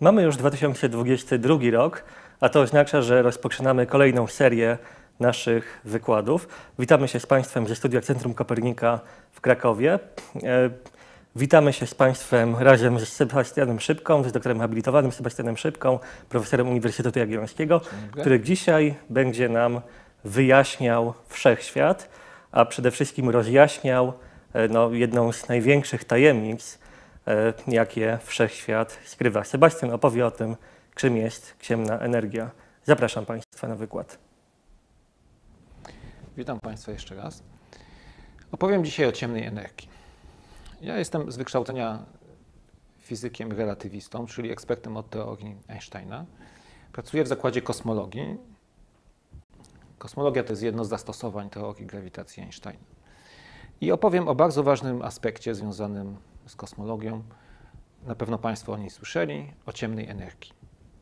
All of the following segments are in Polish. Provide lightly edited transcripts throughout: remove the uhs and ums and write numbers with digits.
Mamy już 2022 rok, a to oznacza, że rozpoczynamy kolejną serię naszych wykładów. Witamy się z Państwem ze studia Centrum Kopernika w Krakowie. Witamy się z Państwem razem z Sebastianem Szybką, z doktorem habilitowanym Sebastianem Szybką, profesorem Uniwersytetu Jagiellońskiego, który dzisiaj będzie nam wyjaśniał wszechświat, a przede wszystkim rozjaśniał jedną z największych tajemnic, jakie wszechświat skrywa. Sebastian opowie o tym, czym jest ciemna energia. Zapraszam Państwa na wykład. Witam Państwa jeszcze raz. Opowiem dzisiaj o ciemnej energii. Ja jestem z wykształcenia fizykiem relatywistą, czyli ekspertem od teorii Einsteina. Pracuję w zakładzie kosmologii. Kosmologia to jest jedno z zastosowań teorii grawitacji Einsteina. I opowiem o bardzo ważnym aspekcie związanym z kosmologią. Na pewno Państwo o niej słyszeli, o ciemnej energii.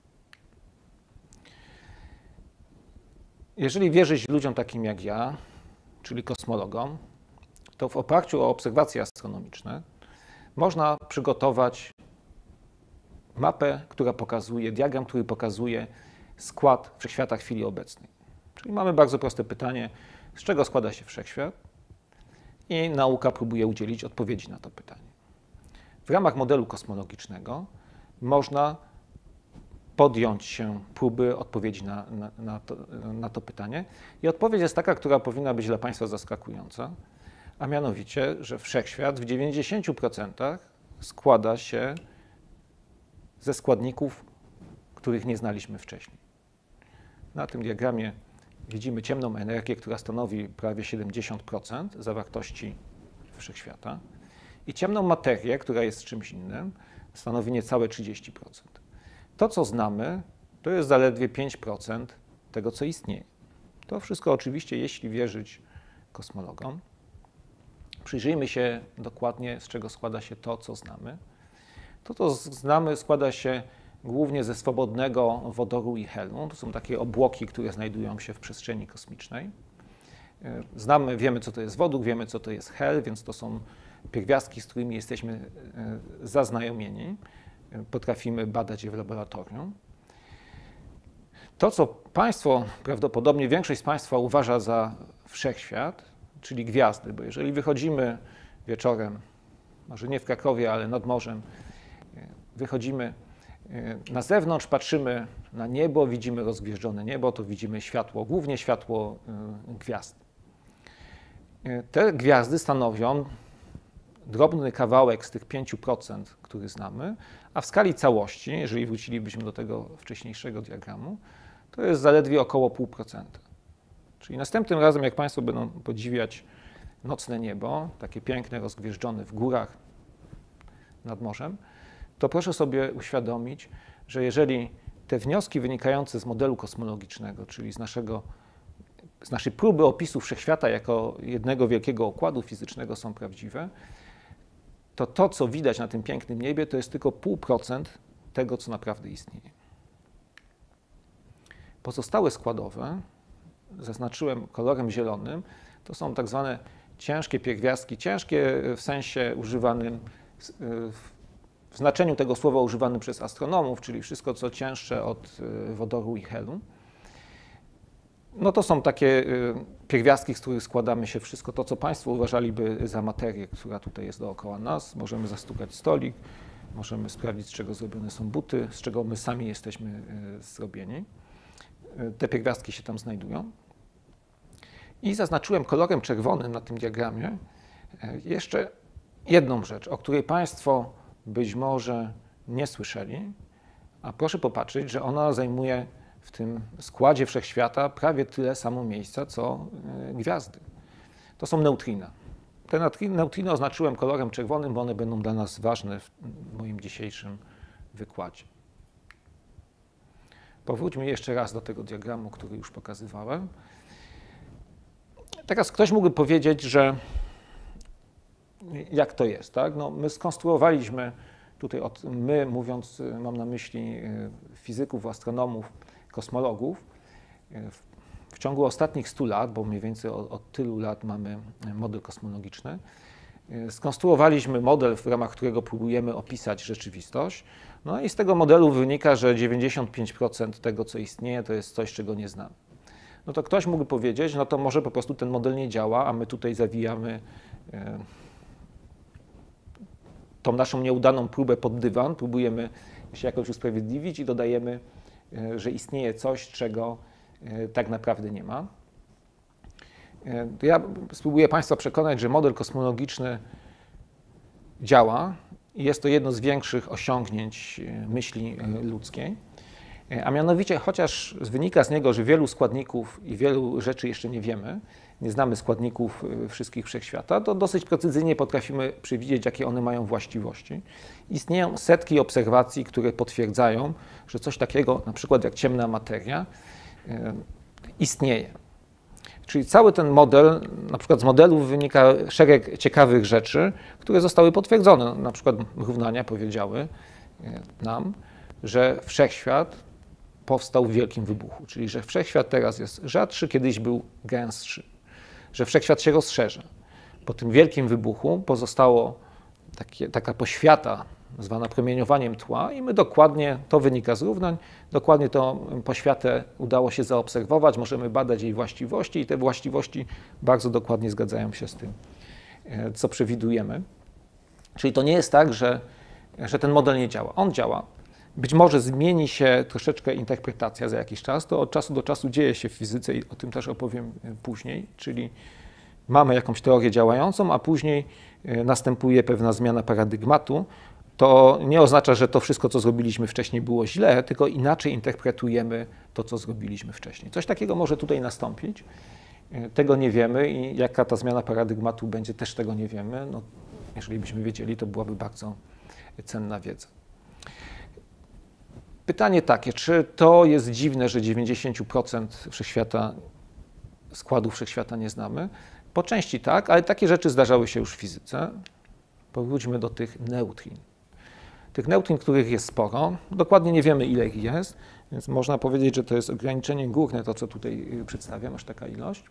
Jeżeli wierzyć ludziom takim jak ja, czyli kosmologom, to w oparciu o obserwacje astronomiczne można przygotować mapę, która pokazuje, diagram, który pokazuje skład wszechświata w chwili obecnej. Czyli mamy bardzo proste pytanie, z czego składa się wszechświat? I nauka próbuje udzielić odpowiedzi na to pytanie. W ramach modelu kosmologicznego można podjąć się próby odpowiedzi na to pytanie. I odpowiedź jest taka, która powinna być dla Państwa zaskakująca, a mianowicie, że wszechświat w 90% składa się ze składników, których nie znaliśmy wcześniej. Na tym diagramie widzimy ciemną energię, która stanowi prawie 70% zawartości wszechświata, i ciemną materię, która jest czymś innym, stanowi niecałe 30%. To, co znamy, to jest zaledwie 5% tego, co istnieje. To wszystko oczywiście, jeśli wierzyć kosmologom. Przyjrzyjmy się dokładnie, z czego składa się to, co znamy. To, co znamy, składa się głównie ze swobodnego wodoru i helu. To są takie obłoki, które znajdują się w przestrzeni kosmicznej. Wiemy, co to jest wodór, wiemy, co to jest hel, więc to są pierwiastki, z którymi jesteśmy zaznajomieni. Potrafimy badać je w laboratorium. To, co Państwo, prawdopodobnie większość z Państwa uważa za wszechświat, czyli gwiazdy, bo jeżeli wychodzimy wieczorem, może nie w Krakowie, ale nad morzem, wychodzimy na zewnątrz, patrzymy na niebo, widzimy rozgwieżdżone niebo, to widzimy światło, głównie światło gwiazd. Te gwiazdy stanowią drobny kawałek z tych 5%, który znamy, a w skali całości, jeżeli wrócilibyśmy do tego wcześniejszego diagramu, to jest zaledwie około 0,5%. Czyli następnym razem, jak Państwo będą podziwiać nocne niebo, takie piękne, rozgwieżdżone w górach nad morzem, to proszę sobie uświadomić, że jeżeli te wnioski wynikające z modelu kosmologicznego, czyli z naszej próby opisu wszechświata jako jednego wielkiego układu fizycznego są prawdziwe, to, co widać na tym pięknym niebie, to jest tylko 0,5% tego, co naprawdę istnieje. Pozostałe składowe, zaznaczyłem kolorem zielonym, to są tak zwane ciężkie pierwiastki, ciężkie w sensie używanym, w znaczeniu tego słowa używanym przez astronomów, czyli wszystko, co cięższe od wodoru i helu. No to są takie pierwiastki, z których składamy się wszystko to, co Państwo uważaliby za materię, która tutaj jest dookoła nas. Możemy zastukać stolik, możemy sprawdzić, z czego zrobione są buty, z czego my sami jesteśmy zrobieni. Te pierwiastki się tam znajdują. I zaznaczyłem kolorem czerwonym na tym diagramie jeszcze jedną rzecz, o której Państwo być może nie słyszeli, a proszę popatrzeć, że ona zajmuje w tym składzie wszechświata prawie tyle samo miejsca, co gwiazdy. To są neutrina. Te neutrino oznaczyłem kolorem czerwonym, bo one będą dla nas ważne w moim dzisiejszym wykładzie. Powróćmy jeszcze raz do tego diagramu, który już pokazywałem. Teraz ktoś mógłby powiedzieć, że jak to jest, tak? No, my skonstruowaliśmy tutaj, my mówiąc, mam na myśli fizyków, astronomów, kosmologów, w ciągu ostatnich 100 lat, bo mniej więcej od tylu lat mamy model kosmologiczny, Skonstruowaliśmy model, w ramach którego próbujemy opisać rzeczywistość. No i z tego modelu wynika, że 95% tego, co istnieje, to jest coś, czego nie znamy. No to ktoś mógł powiedzieć, no to może po prostu ten model nie działa, a my tutaj zawijamy tą naszą nieudaną próbę pod dywan, próbujemy się jakoś usprawiedliwić i dodajemy, że istnieje coś, czego tak naprawdę nie ma. Ja spróbuję Państwa przekonać, że model kosmologiczny działa i jest to jedno z większych osiągnięć myśli ludzkiej. A mianowicie, chociaż wynika z niego, że wielu składników i wielu rzeczy jeszcze nie wiemy, nie znamy składników wszystkich wszechświata, to dosyć precyzyjnie potrafimy przewidzieć, jakie one mają właściwości. Istnieją setki obserwacji, które potwierdzają, że coś takiego, na przykład jak ciemna materia, istnieje. Czyli cały ten model, na przykład z modelu wynika szereg ciekawych rzeczy, które zostały potwierdzone. Na przykład równania powiedziały nam, że wszechświat powstał w wielkim wybuchu, czyli że wszechświat teraz jest rzadszy, kiedyś był gęstszy, że wszechświat się rozszerza. Po tym wielkim wybuchu pozostało taka poświata zwana promieniowaniem tła i my dokładnie, to wynika z równań, dokładnie tą poświatę udało się zaobserwować, możemy badać jej właściwości i te właściwości bardzo dokładnie zgadzają się z tym, co przewidujemy. Czyli to nie jest tak, że ten model nie działa. On działa. Być może zmieni się troszeczkę interpretacja za jakiś czas, to od czasu do czasu dzieje się w fizyce i o tym też opowiem później, czyli mamy jakąś teorię działającą, a później następuje pewna zmiana paradygmatu. To nie oznacza, że to wszystko, co zrobiliśmy wcześniej, było źle, tylko inaczej interpretujemy to, co zrobiliśmy wcześniej. Coś takiego może tutaj nastąpić. Tego nie wiemy i jaka ta zmiana paradygmatu będzie, też tego nie wiemy. No, jeżeli byśmy wiedzieli, to byłaby bardzo cenna wiedza. Pytanie takie, czy to jest dziwne, że 90% wszechświata, składów wszechświata nie znamy? Po części tak, ale takie rzeczy zdarzały się już w fizyce. Powróćmy do tych neutrin. Tych neutrin, których jest sporo, dokładnie nie wiemy, ile ich jest, więc można powiedzieć, że to jest ograniczenie górne, to co tutaj przedstawiam, aż taka ilość.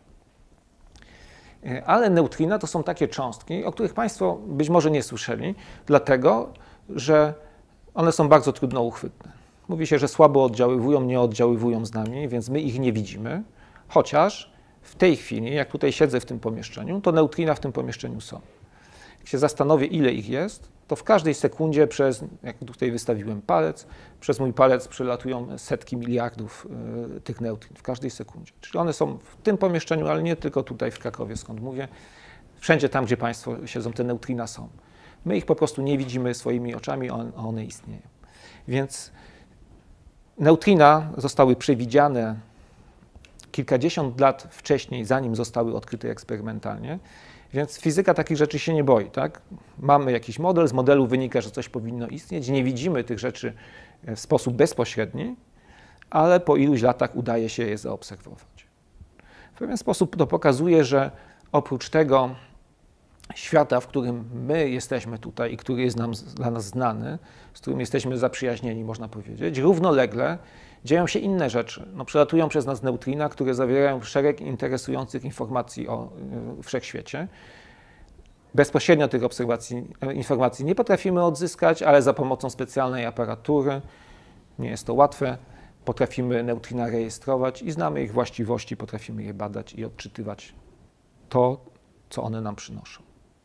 Ale neutrina to są takie cząstki, o których Państwo być może nie słyszeli, dlatego, że one są bardzo trudno uchwytne. Mówi się, że słabo oddziaływują, nie oddziaływują z nami, więc my ich nie widzimy, chociaż w tej chwili, jak tutaj siedzę w tym pomieszczeniu, to neutrina w tym pomieszczeniu są. Jak się zastanowię, ile ich jest, to w każdej sekundzie jak tutaj wystawiłem palec, przez mój palec przelatują setki miliardów tych neutrin w każdej sekundzie. Czyli one są w tym pomieszczeniu, ale nie tylko tutaj w Krakowie, skąd mówię. Wszędzie tam, gdzie Państwo siedzą, te neutrina są. My ich po prostu nie widzimy swoimi oczami, a one istnieją. Więc neutrina zostały przewidziane kilkadziesiąt lat wcześniej, zanim zostały odkryte eksperymentalnie, więc fizyka takich rzeczy się nie boi. Tak? Mamy jakiś model, z modelu wynika, że coś powinno istnieć, nie widzimy tych rzeczy w sposób bezpośredni, ale po iluś latach udaje się je zaobserwować. W pewien sposób to pokazuje, że oprócz tego świata, w którym my jesteśmy tutaj i który jest dla nas znany, z którym jesteśmy zaprzyjaźnieni, można powiedzieć, równolegle dzieją się inne rzeczy. No, przelatują przez nas neutrina, które zawierają szereg interesujących informacji o wszechświecie. Bezpośrednio tych informacji nie potrafimy odzyskać, ale za pomocą specjalnej aparatury, nie jest to łatwe, potrafimy neutrina rejestrować i znamy ich właściwości, potrafimy je badać i odczytywać to, co one nam przynoszą.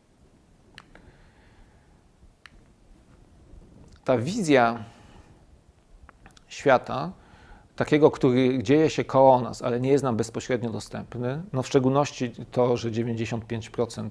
Ta wizja świata, takiego, który dzieje się koło nas, ale nie jest nam bezpośrednio dostępny, no w szczególności to, że 95%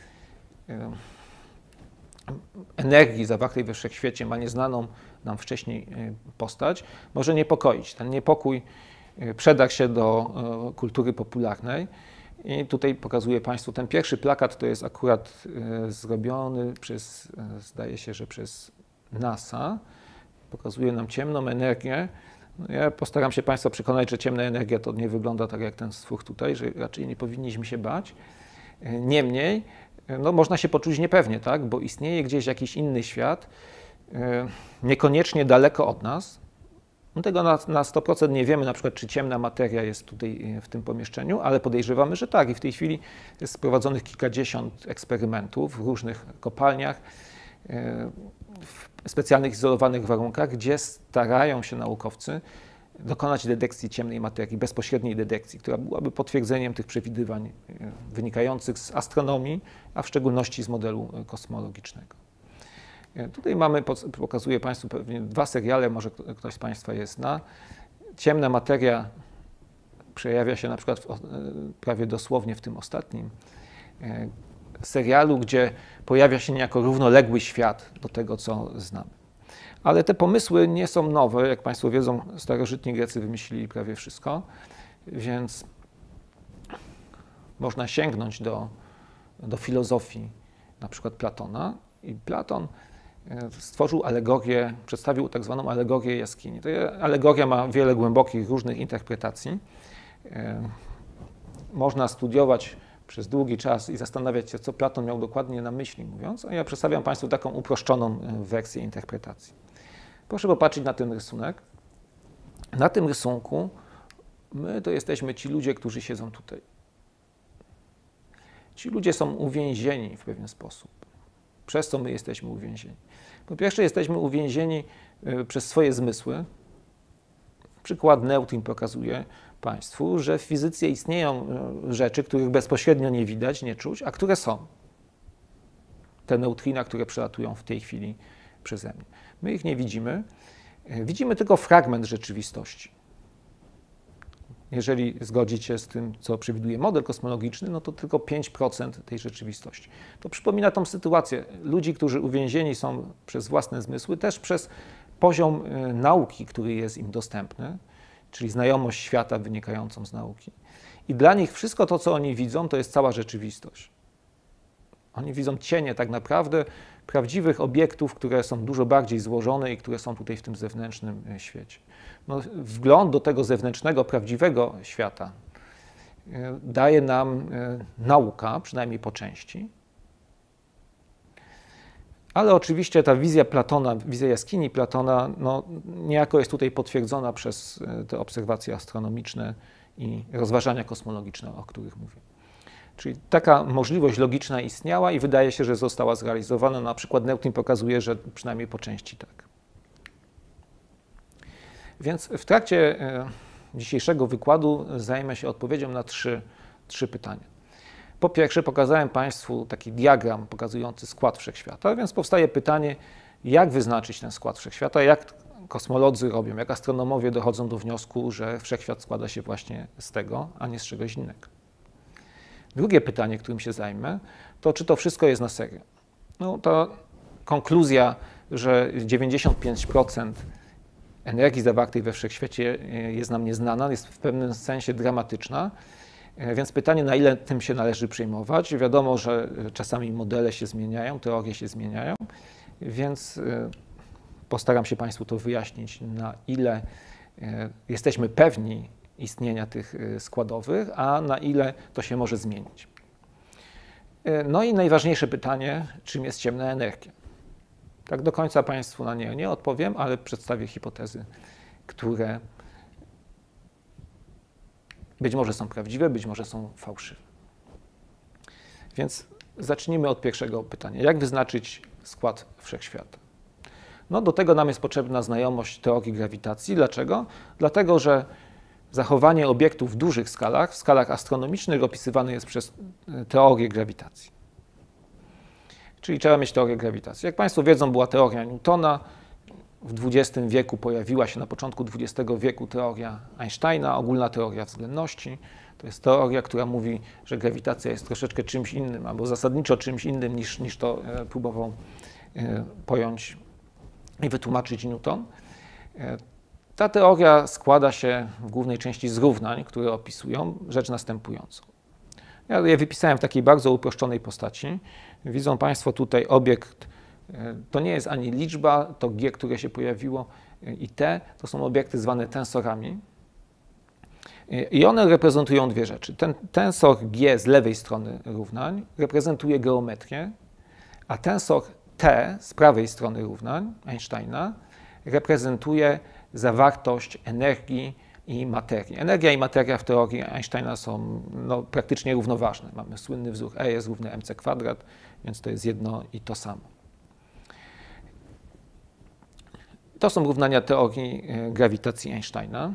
energii zawartej we wszechświecie ma nieznaną nam wcześniej postać, może niepokoić. Ten niepokój przedarł się do kultury popularnej. I tutaj pokazuję Państwu ten pierwszy plakat, to jest akurat zrobiony przez, zdaje się, że przez NASA. Pokazuje nam ciemną energię. No ja postaram się Państwa przekonać, że ciemna energia to nie wygląda tak jak ten stwór tutaj, że raczej nie powinniśmy się bać. Niemniej, no można się poczuć niepewnie, tak? Bo istnieje gdzieś jakiś inny świat, niekoniecznie daleko od nas, Tego na 100% nie wiemy, na przykład czy ciemna materia jest tutaj w tym pomieszczeniu, ale podejrzewamy, że tak. I w tej chwili jest prowadzonych kilkadziesiąt eksperymentów w różnych kopalniach, w specjalnych izolowanych warunkach, gdzie starają się naukowcy dokonać detekcji ciemnej materii, bezpośredniej detekcji, która byłaby potwierdzeniem tych przewidywań wynikających z astronomii, a w szczególności z modelu kosmologicznego. Tutaj pokazuję Państwu pewnie 2 seriale, może ktoś z Państwa je zna. Ciemna materia przejawia się na przykład prawie dosłownie w tym ostatnim serialu, gdzie pojawia się niejako równoległy świat do tego, co znamy. Ale te pomysły nie są nowe. Jak Państwo wiedzą, starożytni Grecy wymyślili prawie wszystko, więc można sięgnąć do filozofii, na przykład Platona. I Platon stworzył alegorię, przedstawił tak zwaną alegorię jaskini. Ta alegoria ma wiele głębokich, różnych interpretacji. Można studiować przez długi czas i zastanawiać się, co Platon miał dokładnie na myśli mówiąc, a ja przedstawiam Państwu taką uproszczoną wersję interpretacji. Proszę popatrzeć na ten rysunek. Na tym rysunku my to jesteśmy ci ludzie, którzy siedzą tutaj. Ci ludzie są uwięzieni w pewien sposób. Przez co my jesteśmy uwięzieni? Po pierwsze, jesteśmy uwięzieni przez swoje zmysły. Przykład neutrin pokazuje Państwu, że w fizyce istnieją rzeczy, których bezpośrednio nie widać, nie czuć, a które są. Te neutrina, które przelatują w tej chwili przeze mnie. My ich nie widzimy. Widzimy tylko fragment rzeczywistości. Jeżeli zgodzić się z tym, co przewiduje model kosmologiczny, no to tylko 5% tej rzeczywistości. To przypomina tą sytuację ludzi, którzy uwięzieni są przez własne zmysły, też przez poziom nauki, który jest im dostępny, czyli znajomość świata wynikającą z nauki. I dla nich wszystko to, co oni widzą, to jest cała rzeczywistość. Oni widzą cienie tak naprawdę prawdziwych obiektów, które są dużo bardziej złożone i które są tutaj w tym zewnętrznym świecie. No, wgląd do tego zewnętrznego, prawdziwego świata daje nam nauka, przynajmniej po części. Ale oczywiście ta wizja Platona, wizja jaskini Platona, no, niejako jest tutaj potwierdzona przez te obserwacje astronomiczne i rozważania kosmologiczne, o których mówię. Czyli taka możliwość logiczna istniała i wydaje się, że została zrealizowana. Na przykład neutrin pokazuje, że przynajmniej po części tak. Więc w trakcie dzisiejszego wykładu zajmę się odpowiedzią na trzy pytania. Po pierwsze, pokazałem Państwu taki diagram pokazujący skład wszechświata, więc powstaje pytanie, jak wyznaczyć ten skład wszechświata, jak kosmolodzy robią, jak astronomowie dochodzą do wniosku, że wszechświat składa się właśnie z tego, a nie z czegoś innego. Drugie pytanie, którym się zajmę, to czy to wszystko jest na serio. No, ta konkluzja, że 95% energii zawartej we wszechświecie jest nam nieznana, jest w pewnym sensie dramatyczna, więc pytanie, na ile tym się należy przejmować. Wiadomo, że czasami modele się zmieniają, teorie się zmieniają, więc postaram się Państwu to wyjaśnić, na ile jesteśmy pewni istnienia tych składowych, a na ile to się może zmienić. No i najważniejsze pytanie, czym jest ciemna energia? Tak do końca Państwu na nie nie odpowiem, ale przedstawię hipotezy, które być może są prawdziwe, być może są fałszywe. Więc zacznijmy od pierwszego pytania. Jak wyznaczyć skład wszechświata? No, do tego nam jest potrzebna znajomość teorii grawitacji. Dlaczego? Dlatego, że zachowanie obiektów w dużych skalach, w skalach astronomicznych opisywane jest przez teorię grawitacji. Czyli trzeba mieć teorię grawitacji. Jak Państwo wiedzą, była teoria Newtona. W XX wieku pojawiła się na początku XX wieku teoria Einsteina, ogólna teoria względności. To jest teoria, która mówi, że grawitacja jest troszeczkę czymś innym, albo zasadniczo czymś innym niż to próbował pojąć i wytłumaczyć Newton. Ta teoria składa się w głównej części z równań, które opisują rzecz następującą. Ja je wypisałem w takiej bardzo uproszczonej postaci. Widzą Państwo tutaj obiekt, to nie jest ani liczba, to G, które się pojawiło, i T, to są obiekty zwane tensorami. I one reprezentują dwie rzeczy. Ten tensor G z lewej strony równań reprezentuje geometrię, a tensor T z prawej strony równań Einsteina reprezentuje zawartość energii i materii. Energia i materia w teorii Einsteina są praktycznie równoważne. Mamy słynny wzór E jest równy mc kwadrat, więc to jest jedno i to samo. To są równania teorii grawitacji Einsteina.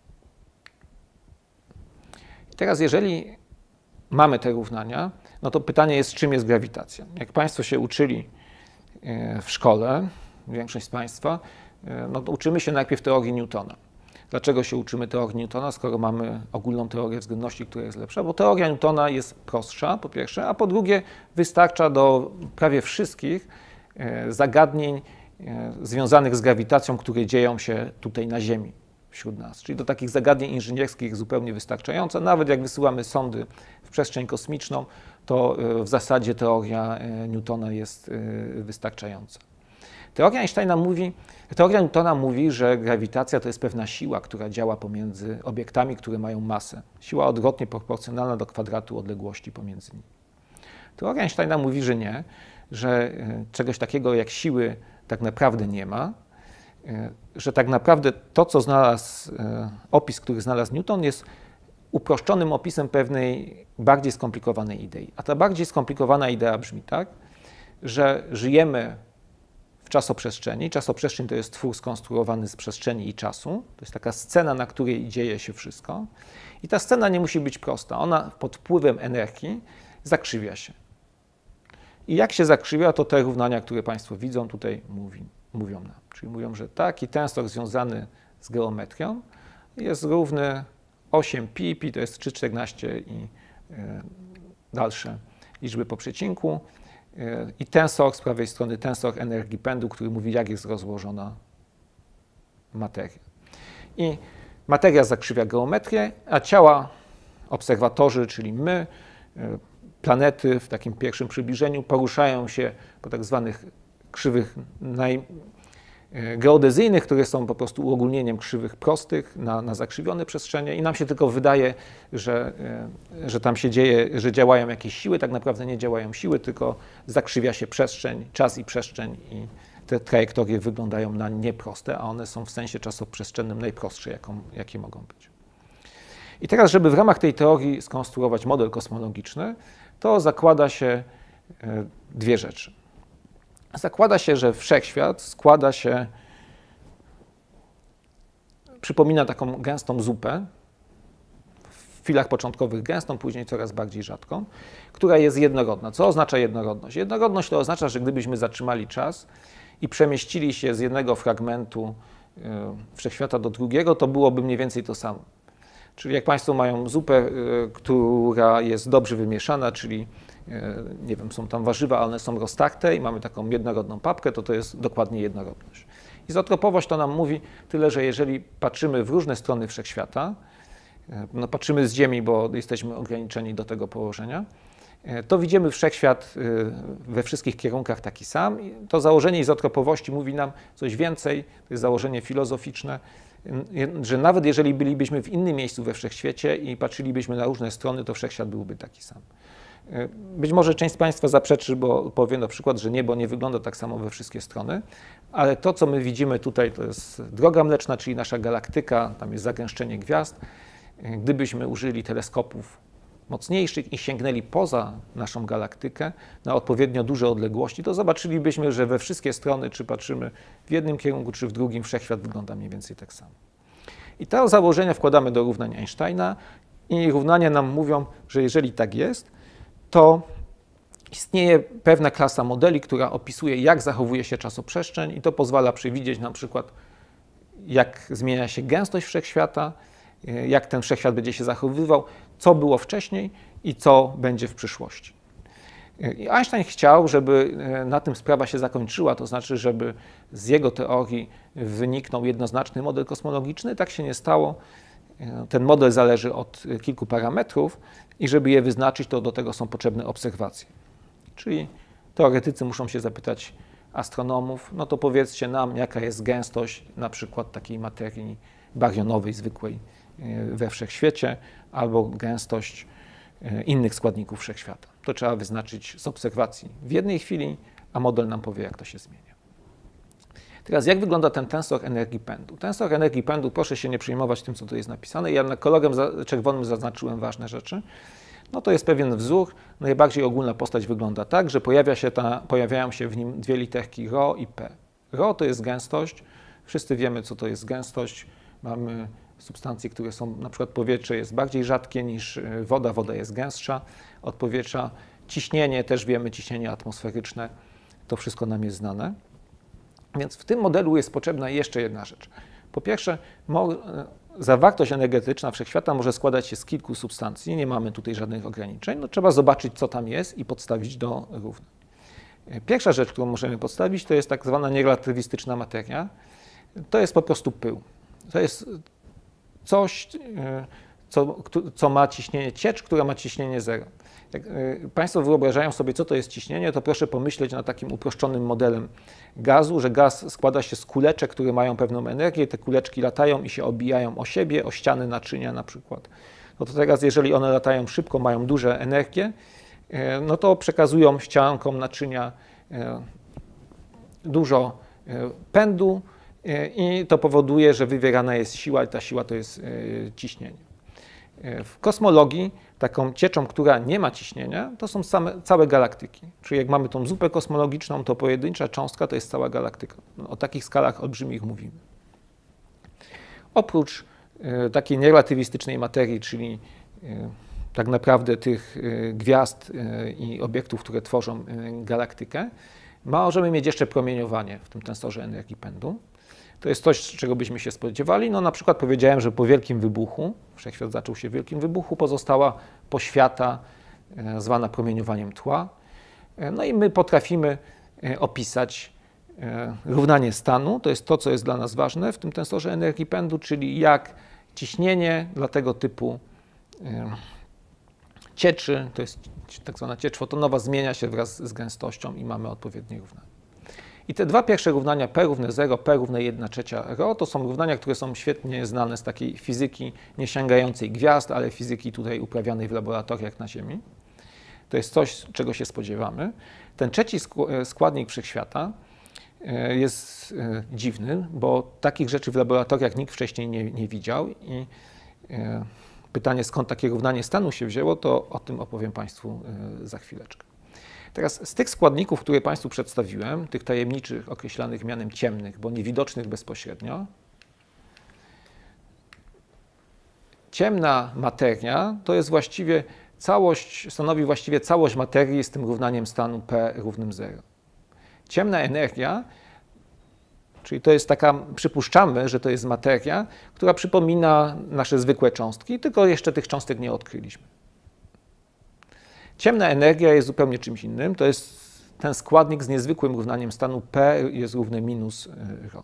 I teraz jeżeli mamy te równania, no to pytanie jest, czym jest grawitacja. Jak Państwo się uczyli w szkole, większość z Państwa, no to uczymy się najpierw teorii Newtona. Dlaczego się uczymy teorii Newtona, skoro mamy ogólną teorię względności, która jest lepsza? Bo teoria Newtona jest prostsza, po pierwsze, a po drugie wystarcza do prawie wszystkich zagadnień związanych z grawitacją, które dzieją się tutaj na Ziemi wśród nas. Czyli do takich zagadnień inżynierskich zupełnie wystarczająca. Nawet jak wysyłamy sondy w przestrzeń kosmiczną, to w zasadzie teoria Newtona jest wystarczająca. Teoria Newtona mówi, że grawitacja to jest pewna siła, która działa pomiędzy obiektami, które mają masę. Siła odwrotnie proporcjonalna do kwadratu odległości pomiędzy nimi. Teoria Einsteina mówi, że nie, że czegoś takiego jak siły tak naprawdę nie ma, że tak naprawdę to, co znalazł, opis, który znalazł Newton, jest uproszczonym opisem pewnej bardziej skomplikowanej idei. A ta bardziej skomplikowana idea brzmi tak, że żyjemy w czasoprzestrzeni. Czasoprzestrzeń to jest twór skonstruowany z przestrzeni i czasu. To jest taka scena, na której dzieje się wszystko. I ta scena nie musi być prosta. Ona pod wpływem energii zakrzywia się. I jak się zakrzywia, to te równania, które Państwo widzą, tutaj mówią nam. Czyli mówią, że taki tensor związany z geometrią jest równy 8pi, pi to jest 3,14 i dalsze liczby po przecinku. I tensor z prawej strony, tensor energii pędu, który mówi, jak jest rozłożona materia. I materia zakrzywia geometrię, a ciała, obserwatorzy, czyli my, planety w takim pierwszym przybliżeniu poruszają się po tak zwanych krzywych geodezyjnych, które są po prostu uogólnieniem krzywych prostych na zakrzywione przestrzenie i nam się tylko wydaje, że tam się dzieje, że działają jakieś siły, tak naprawdę nie działają siły, tylko zakrzywia się przestrzeń, czas i przestrzeń i te trajektorie wyglądają na nieproste, a one są w sensie czasoprzestrzennym najprostsze, jakie mogą być. I teraz, żeby w ramach tej teorii skonstruować model kosmologiczny, to zakłada się dwie rzeczy. Zakłada się, że wszechświat składa się, przypomina taką gęstą zupę, w chwilach początkowych gęstą, później coraz bardziej rzadką, która jest jednorodna. Co oznacza jednorodność? Jednorodność to oznacza, że gdybyśmy zatrzymali czas i przemieścili się z jednego fragmentu wszechświata do drugiego, to byłoby mniej więcej to samo. Czyli jak Państwo mają zupę, która jest dobrze wymieszana, czyli nie wiem, są tam warzywa, ale one są roztarte i mamy taką jednorodną papkę, to jest dokładnie jednorodność. Izotropowość to nam mówi tyle, że jeżeli patrzymy w różne strony wszechświata, no patrzymy z Ziemi, bo jesteśmy ograniczeni do tego położenia, to widzimy wszechświat we wszystkich kierunkach taki sam. To założenie izotropowości mówi nam coś więcej, to jest założenie filozoficzne, że nawet jeżeli bylibyśmy w innym miejscu we wszechświecie i patrzylibyśmy na różne strony, to wszechświat byłby taki sam. Być może część z Państwa zaprzeczy, bo powie na przykład, że niebo nie wygląda tak samo we wszystkie strony, ale to, co my widzimy tutaj, to jest Droga Mleczna, czyli nasza galaktyka, tam jest zagęszczenie gwiazd. Gdybyśmy użyli teleskopów mocniejszych i sięgnęli poza naszą galaktykę na odpowiednio duże odległości, to zobaczylibyśmy, że we wszystkie strony, czy patrzymy w jednym kierunku, czy w drugim, wszechświat wygląda mniej więcej tak samo. I te założenia wkładamy do równań Einsteina i równania nam mówią, że jeżeli tak jest, to istnieje pewna klasa modeli, która opisuje, jak zachowuje się czasoprzestrzeń i to pozwala przewidzieć na przykład, jak zmienia się gęstość wszechświata, jak ten wszechświat będzie się zachowywał, co było wcześniej i co będzie w przyszłości. I Einstein chciał, żeby na tym sprawa się zakończyła, to znaczy, żeby z jego teorii wyniknął jednoznaczny model kosmologiczny. Tak się nie stało. Ten model zależy od kilku parametrów i żeby je wyznaczyć, to do tego są potrzebne obserwacje. Czyli teoretycy muszą się zapytać astronomów, no to powiedzcie nam, jaka jest gęstość na przykład takiej materii barionowej, zwykłej we wszechświecie, albo gęstość innych składników wszechświata. To trzeba wyznaczyć z obserwacji w jednej chwili, a model nam powie, jak to się zmienia. Teraz jak wygląda ten tensor energii pędu? Tensor energii pędu, proszę się nie przejmować tym, co tu jest napisane. Ja na kolorem czerwonym zaznaczyłem ważne rzeczy. No to jest pewien wzór. Najbardziej ogólna postać wygląda tak, że pojawiają się w nim dwie literki ρ i P. ρ to jest gęstość. Wszyscy wiemy, co to jest gęstość. Mamy substancje, które są, na przykład powietrze jest bardziej rzadkie niż woda, woda jest gęstsza od powietrza. Ciśnienie też wiemy, ciśnienie atmosferyczne, to wszystko nam jest znane. Więc w tym modelu jest potrzebna jeszcze jedna rzecz. Po pierwsze, zawartość energetyczna wszechświata może składać się z kilku substancji, nie mamy tutaj żadnych ograniczeń. No, trzeba zobaczyć, co tam jest i podstawić do równań. Pierwsza rzecz, którą możemy podstawić, to jest tak zwana nierelatywistyczna materia. To jest po prostu pył. To jest coś, co ma ciśnienie ciecz, która ma ciśnienie zero. Jak Państwo wyobrażają sobie, co to jest ciśnienie, to proszę pomyśleć nad takim uproszczonym modelem gazu, że gaz składa się z kuleczek, które mają pewną energię, te kuleczki latają i się obijają o siebie, o ściany naczynia na przykład. No to teraz, jeżeli one latają szybko, mają duże energię, no to przekazują ściankom naczynia dużo pędu i to powoduje, że wywierana jest siła i ta siła to jest ciśnienie. W kosmologii taką cieczą, która nie ma ciśnienia, to są całe galaktyki. Czyli jak mamy tą zupę kosmologiczną, to pojedyncza cząstka to jest cała galaktyka. O takich skalach olbrzymich mówimy. Oprócz takiej nierelatywistycznej materii, czyli tak naprawdę tych gwiazd i obiektów, które tworzą galaktykę, możemy mieć jeszcze promieniowanie w tym tensorze energii pędu. To jest coś, czego byśmy się spodziewali. No na przykład powiedziałem, że po wielkim wybuchu, wszechświat zaczął się w wielkim wybuchu, pozostała poświata zwana promieniowaniem tła. No i my potrafimy opisać równanie stanu. To jest to, co jest dla nas ważne w tym tensorze energii pędu, czyli jak ciśnienie dla tego typu cieczy, to jest tak zwana ciecz fotonowa, zmienia się wraz z gęstością i mamy odpowiednie równanie. I te dwa pierwsze równania P równe 0, P równe 1/3 ρ, to są równania, które są świetnie znane z takiej fizyki nie sięgającej gwiazd, ale fizyki tutaj uprawianej w laboratoriach na Ziemi. To jest coś, czego się spodziewamy. Ten trzeci składnik wszechświata jest dziwny, bo takich rzeczy w laboratoriach nikt wcześniej nie widział i pytanie, skąd takie równanie stanu się wzięło, to o tym opowiem Państwu za chwileczkę. Teraz z tych składników, które Państwu przedstawiłem, tych tajemniczych, określanych mianem ciemnych, bo niewidocznych bezpośrednio, ciemna materia to jest właściwie całość, stanowi właściwie całość materii z tym równaniem stanu P równym 0. Ciemna energia, czyli to jest taka, przypuszczamy, że to jest materia, która przypomina nasze zwykłe cząstki, tylko jeszcze tych cząstek nie odkryliśmy. Ciemna energia jest zupełnie czymś innym. To jest ten składnik z niezwykłym równaniem stanu P jest równe minus ρ.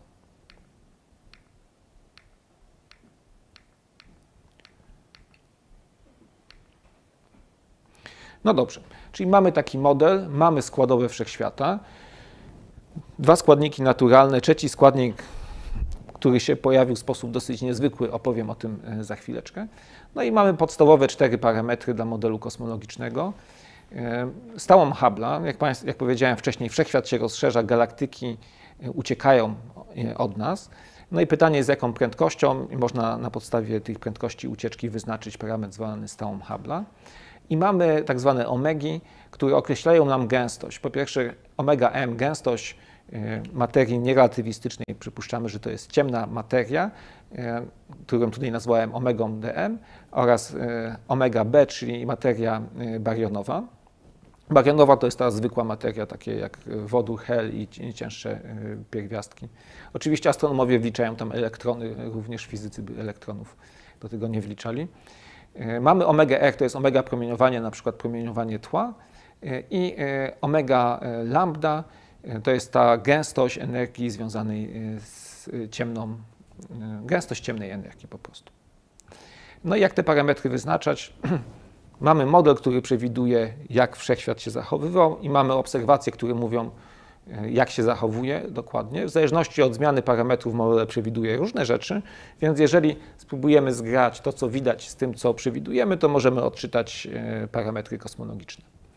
No dobrze, czyli mamy taki model, mamy składowe wszechświata, dwa składniki naturalne, trzeci składnik, który się pojawił w sposób dosyć niezwykły, opowiem o tym za chwileczkę. No i mamy podstawowe 4 parametry dla modelu kosmologicznego. Stałą Hubble'a, jak powiedziałem wcześniej, wszechświat się rozszerza, galaktyki uciekają od nas. No i pytanie, z jaką prędkością, i można na podstawie tych prędkości ucieczki wyznaczyć parametr zwany stałą Hubble'a. I mamy tak zwane omegi, które określają nam gęstość. Po pierwsze omega m, gęstość materii nierelatywistycznej, przypuszczamy, że to jest ciemna materia, którą tutaj nazwałem omegą dm, oraz omega b, czyli materia barionowa. Barionowa to jest ta zwykła materia, takie jak wodór, hel i cięższe pierwiastki. Oczywiście astronomowie wliczają tam elektrony, również fizycy by elektronów do tego nie wliczali. Mamy omega r, to jest omega promieniowania, na przykład promieniowanie tła, i omega lambda, to jest ta gęstość energii związanej z gęstość ciemnej energii po prostu. No i jak te parametry wyznaczać? Mamy model, który przewiduje, jak wszechświat się zachowywał, i mamy obserwacje, które mówią, jak się zachowuje dokładnie. W zależności od zmiany parametrów model przewiduje różne rzeczy, więc jeżeli spróbujemy zgrać to, co widać, z tym, co przewidujemy, to możemy odczytać parametry kosmologiczne.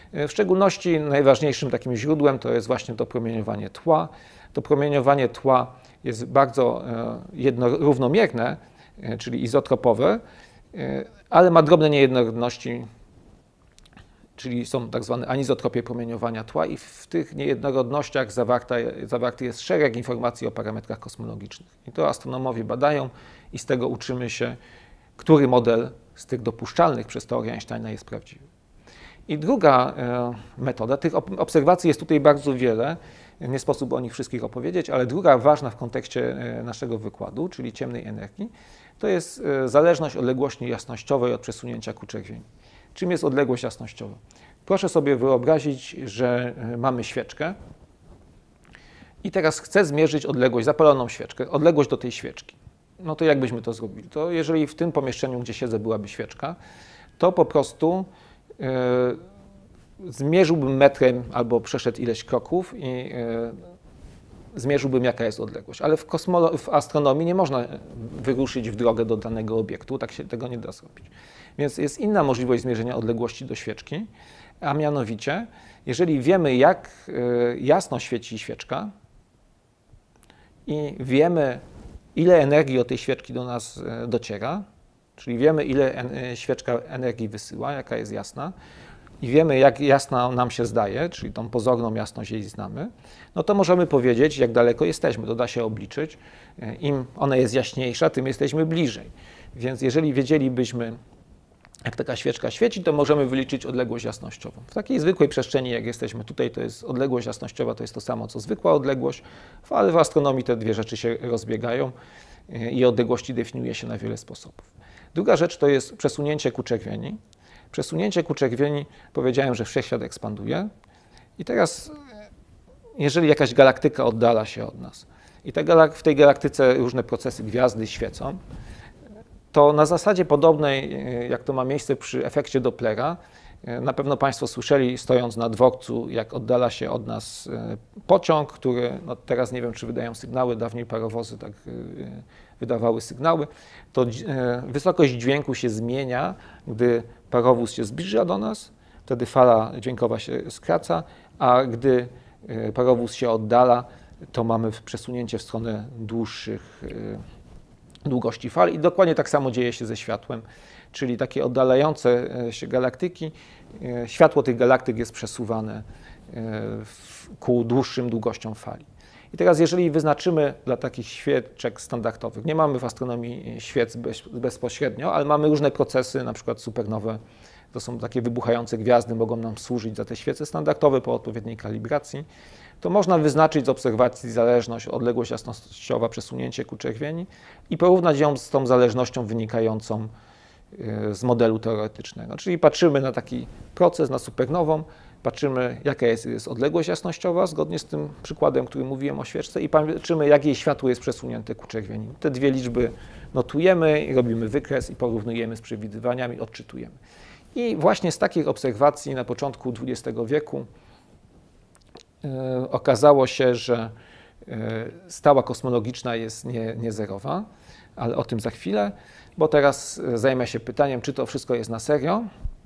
W szczególności najważniejszym takim źródłem to jest właśnie to promieniowanie tła. To promieniowanie tła jest bardzo równomierne, czyli izotropowe, ale ma drobne niejednorodności, czyli są tak zwane anizotropie promieniowania tła i w tych niejednorodnościach zawarty jest szereg informacji o parametrach kosmologicznych. I to astronomowie badają i z tego uczymy się, który model z tych dopuszczalnych przez teorię Einsteina jest prawdziwy. I druga metoda, tych obserwacji jest tutaj bardzo wiele, nie sposób o nich wszystkich opowiedzieć, ale druga ważna w kontekście naszego wykładu, czyli ciemnej energii, to jest zależność odległości jasnościowej od przesunięcia ku czerwieni. Czym jest odległość jasnościowa? Proszę sobie wyobrazić, że mamy świeczkę i teraz chcę zmierzyć odległość, zapaloną świeczkę, odległość do tej świeczki. No to jak byśmy to zrobili? To jeżeli w tym pomieszczeniu, gdzie siedzę, byłaby świeczka, to po prostu zmierzyłbym metrem albo przeszedł ileś kroków i zmierzyłbym, jaka jest odległość. Ale w astronomii nie można wyruszyć w drogę do danego obiektu, tak się tego nie da zrobić. Więc jest inna możliwość zmierzenia odległości do świeczki, a mianowicie, jeżeli wiemy, jak jasno świeci świeczka i wiemy, ile energii od tej świeczki do nas dociera, czyli wiemy, ile świeczka energii wysyła, jaka jest jasna, i wiemy, jak jasna nam się zdaje, czyli tą pozorną jasność jej znamy, no to możemy powiedzieć, jak daleko jesteśmy. To da się obliczyć. Im ona jest jaśniejsza, tym jesteśmy bliżej. Więc jeżeli wiedzielibyśmy, jak taka świeczka świeci, to możemy wyliczyć odległość jasnościową. W takiej zwykłej przestrzeni, jak jesteśmy tutaj, to jest odległość jasnościowa, to jest to samo, co zwykła odległość, ale w astronomii te dwie rzeczy się rozbiegają i odległości definiuje się na wiele sposobów. Druga rzecz to jest przesunięcie ku czerwieni. Przesunięcie ku czerwieni, powiedziałem, że wszechświat ekspanduje i teraz, jeżeli jakaś galaktyka oddala się od nas i w tej galaktyce różne procesy, gwiazdy świecą, to na zasadzie podobnej, jak to ma miejsce przy efekcie Dopplera, na pewno Państwo słyszeli, stojąc na dworcu, jak oddala się od nas pociąg, który, no teraz nie wiem, czy wydają sygnały, dawniej parowozy tak wydawały sygnały, to wysokość dźwięku się zmienia, gdy parowóz się zbliża do nas, wtedy fala dźwiękowa się skraca, a gdy parowóz się oddala, to mamy przesunięcie w stronę dłuższych długości fal i dokładnie tak samo dzieje się ze światłem, czyli takie oddalające się galaktyki, światło tych galaktyk jest przesuwane ku dłuższym długościom fali. I teraz jeżeli wyznaczymy dla takich świeczek standardowych, nie mamy w astronomii świec bezpośrednio, ale mamy różne procesy, na przykład supernowe, to są takie wybuchające gwiazdy, mogą nam służyć za te świece standardowe po odpowiedniej kalibracji, to można wyznaczyć z obserwacji zależność, odległość jasnościowa, przesunięcie ku czerwieni i porównać ją z tą zależnością wynikającą z modelu teoretycznego. Czyli patrzymy na taki proces, na supernową, patrzymy, jaka jest odległość jasnościowa, zgodnie z tym przykładem, który mówiłem o świeczce, i patrzymy, jak jej światło jest przesunięte ku czerwieni. Te dwie liczby notujemy i robimy wykres i porównujemy z przewidywaniami, odczytujemy. I właśnie z takich obserwacji na początku XX wieku okazało się, że stała kosmologiczna jest niezerowa, ale o tym za chwilę, bo teraz zajmę się pytaniem, czy to wszystko jest na serio.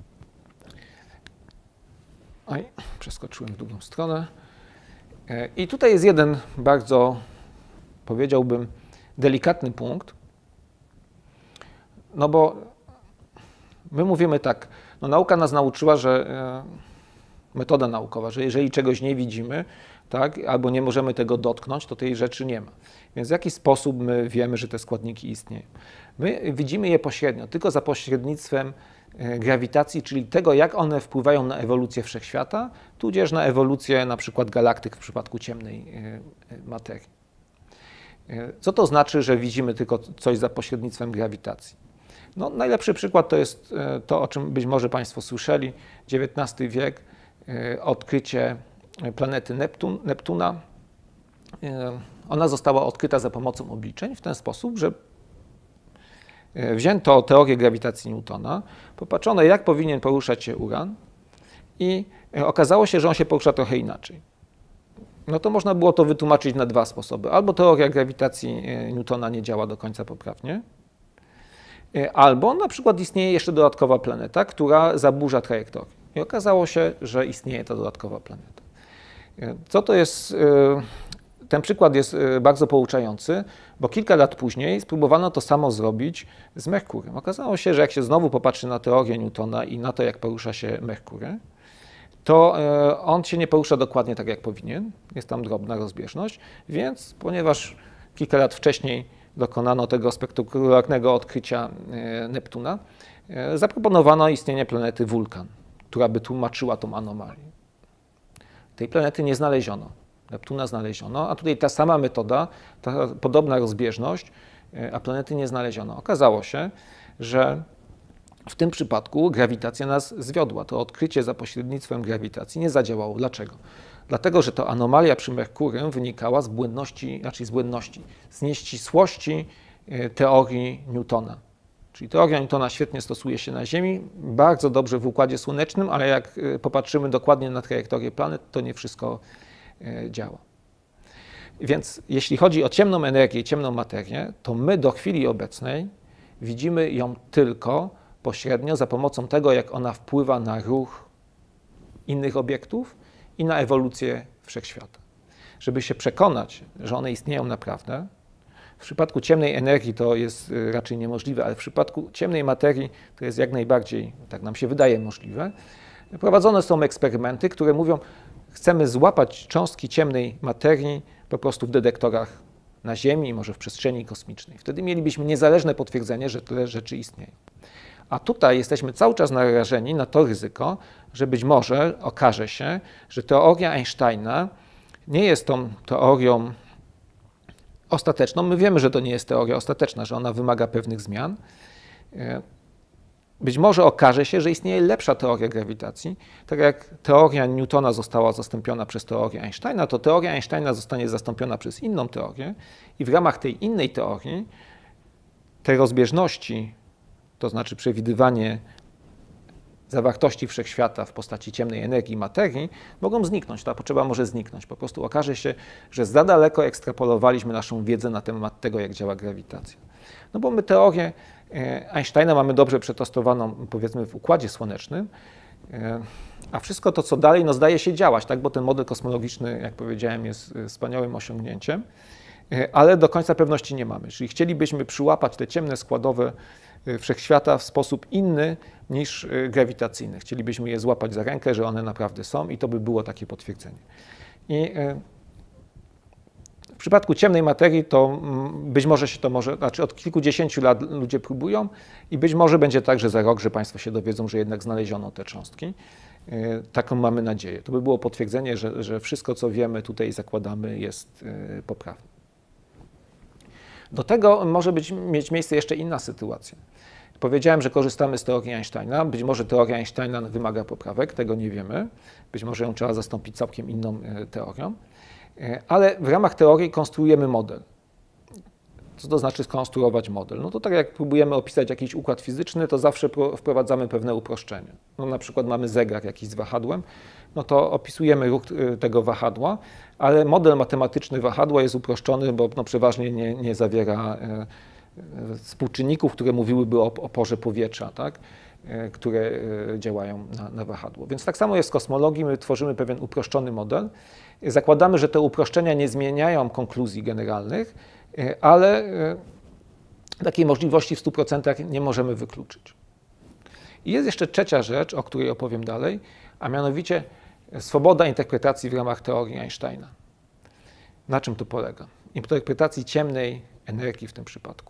Oj, przeskoczyłem w drugą stronę. I tutaj jest jeden bardzo, powiedziałbym, delikatny punkt, no bo my mówimy tak, no nauka nas nauczyła, że metoda naukowa, że jeżeli czegoś nie widzimy, tak, albo nie możemy tego dotknąć, to tej rzeczy nie ma. Więc w jaki sposób my wiemy, że te składniki istnieją? My widzimy je pośrednio, tylko za pośrednictwem grawitacji, czyli tego, jak one wpływają na ewolucję wszechświata, tudzież na ewolucję na przykład galaktyk w przypadku ciemnej materii. Co to znaczy, że widzimy tylko coś za pośrednictwem grawitacji? No, najlepszy przykład to jest to, o czym być może Państwo słyszeli, XIX wiek, odkrycie planety Neptuna. Ona została odkryta za pomocą obliczeń w ten sposób, że wzięto teorię grawitacji Newtona, popatrzono, jak powinien poruszać się uran i okazało się, że on się porusza trochę inaczej. No to można było to wytłumaczyć na dwa sposoby. Albo teoria grawitacji Newtona nie działa do końca poprawnie, albo na przykład istnieje jeszcze dodatkowa planeta, która zaburza trajektorię. i okazało się, że istnieje ta dodatkowa planeta. Co to jest? Ten przykład jest bardzo pouczający, bo kilka lat później spróbowano to samo zrobić z Merkurem. Okazało się, że jak się znowu popatrzy na teorię Newtona i na to, jak porusza się Merkury, to on się nie porusza dokładnie tak, jak powinien. Jest tam drobna rozbieżność, więc ponieważ kilka lat wcześniej dokonano tego spektakularnego odkrycia Neptuna, zaproponowano istnienie planety Wulkan, która by tłumaczyła tą anomalię. Tej planety nie znaleziono. Neptuna znaleziono, a tutaj ta sama metoda, ta podobna rozbieżność, a planety nie znaleziono. Okazało się, że w tym przypadku grawitacja nas zwiodła. To odkrycie za pośrednictwem grawitacji nie zadziałało. Dlaczego? Dlatego, że to anomalia przy Merkurym wynikała z z nieścisłości teorii Newtona. Czyli teoria Newtona świetnie stosuje się na Ziemi, bardzo dobrze w Układzie Słonecznym, ale jak popatrzymy dokładnie na trajektorię planet, to nie wszystko działa. Więc jeśli chodzi o ciemną energię i ciemną materię, to my do chwili obecnej widzimy ją tylko pośrednio za pomocą tego, jak ona wpływa na ruch innych obiektów i na ewolucję wszechświata. Żeby się przekonać, że one istnieją naprawdę, w przypadku ciemnej energii to jest raczej niemożliwe, ale w przypadku ciemnej materii to jest jak najbardziej, tak nam się wydaje, możliwe. Prowadzone są eksperymenty, które mówią, chcemy złapać cząstki ciemnej materii po prostu w detektorach na Ziemi, może w przestrzeni kosmicznej. Wtedy mielibyśmy niezależne potwierdzenie, że tyle rzeczy istnieje. A tutaj jesteśmy cały czas narażeni na to ryzyko, że być może okaże się, że teoria Einsteina nie jest tą teorią ostateczną. My wiemy, że to nie jest teoria ostateczna, że ona wymaga pewnych zmian. Być może okaże się, że istnieje lepsza teoria grawitacji. Tak jak teoria Newtona została zastąpiona przez teorię Einsteina, to teoria Einsteina zostanie zastąpiona przez inną teorię i w ramach tej innej teorii te rozbieżności, to znaczy przewidywanie zawartości wszechświata w postaci ciemnej energii i materii, mogą zniknąć. Ta potrzeba może zniknąć. Po prostu okaże się, że za daleko ekstrapolowaliśmy naszą wiedzę na temat tego, jak działa grawitacja. No bo my teorię Einsteina mamy dobrze przetestowaną, powiedzmy, w Układzie Słonecznym, a wszystko to, co dalej, no zdaje się działać, tak? Bo ten model kosmologiczny, jak powiedziałem, jest wspaniałym osiągnięciem, ale do końca pewności nie mamy. Czyli chcielibyśmy przyłapać te ciemne składowe wszechświata w sposób inny niż grawitacyjny. Chcielibyśmy je złapać za rękę, że one naprawdę są i to by było takie potwierdzenie. I w przypadku ciemnej materii to być może się to może, znaczy od kilkudziesięciu lat ludzie próbują i być może będzie tak, że za rok, że Państwo się dowiedzą, że jednak znaleziono te cząstki. Taką mamy nadzieję. To by było potwierdzenie, że wszystko, co wiemy tutaj zakładamy, jest poprawne. Do tego może mieć miejsce jeszcze inna sytuacja. Powiedziałem, że korzystamy z teorii Einsteina. Być może teoria Einsteina wymaga poprawek, tego nie wiemy. Być może ją trzeba zastąpić całkiem inną teorią. Ale w ramach teorii konstruujemy model. Co to znaczy skonstruować model? No to tak jak próbujemy opisać jakiś układ fizyczny, to zawsze wprowadzamy pewne uproszczenie. No na przykład mamy zegar jakiś z wahadłem, no to opisujemy ruch tego wahadła, ale model matematyczny wahadła jest uproszczony, bo no przeważnie nie zawiera współczynników, które mówiłyby o oporze powietrza, tak? Które działają na wahadło. Więc tak samo jest w kosmologii, my tworzymy pewien uproszczony model. Zakładamy, że te uproszczenia nie zmieniają konkluzji generalnych, ale takiej możliwości w 100% nie możemy wykluczyć. I jest jeszcze trzecia rzecz, o której opowiem dalej, a mianowicie swoboda interpretacji w ramach teorii Einsteina. Na czym to polega? Interpretacji ciemnej energii w tym przypadku.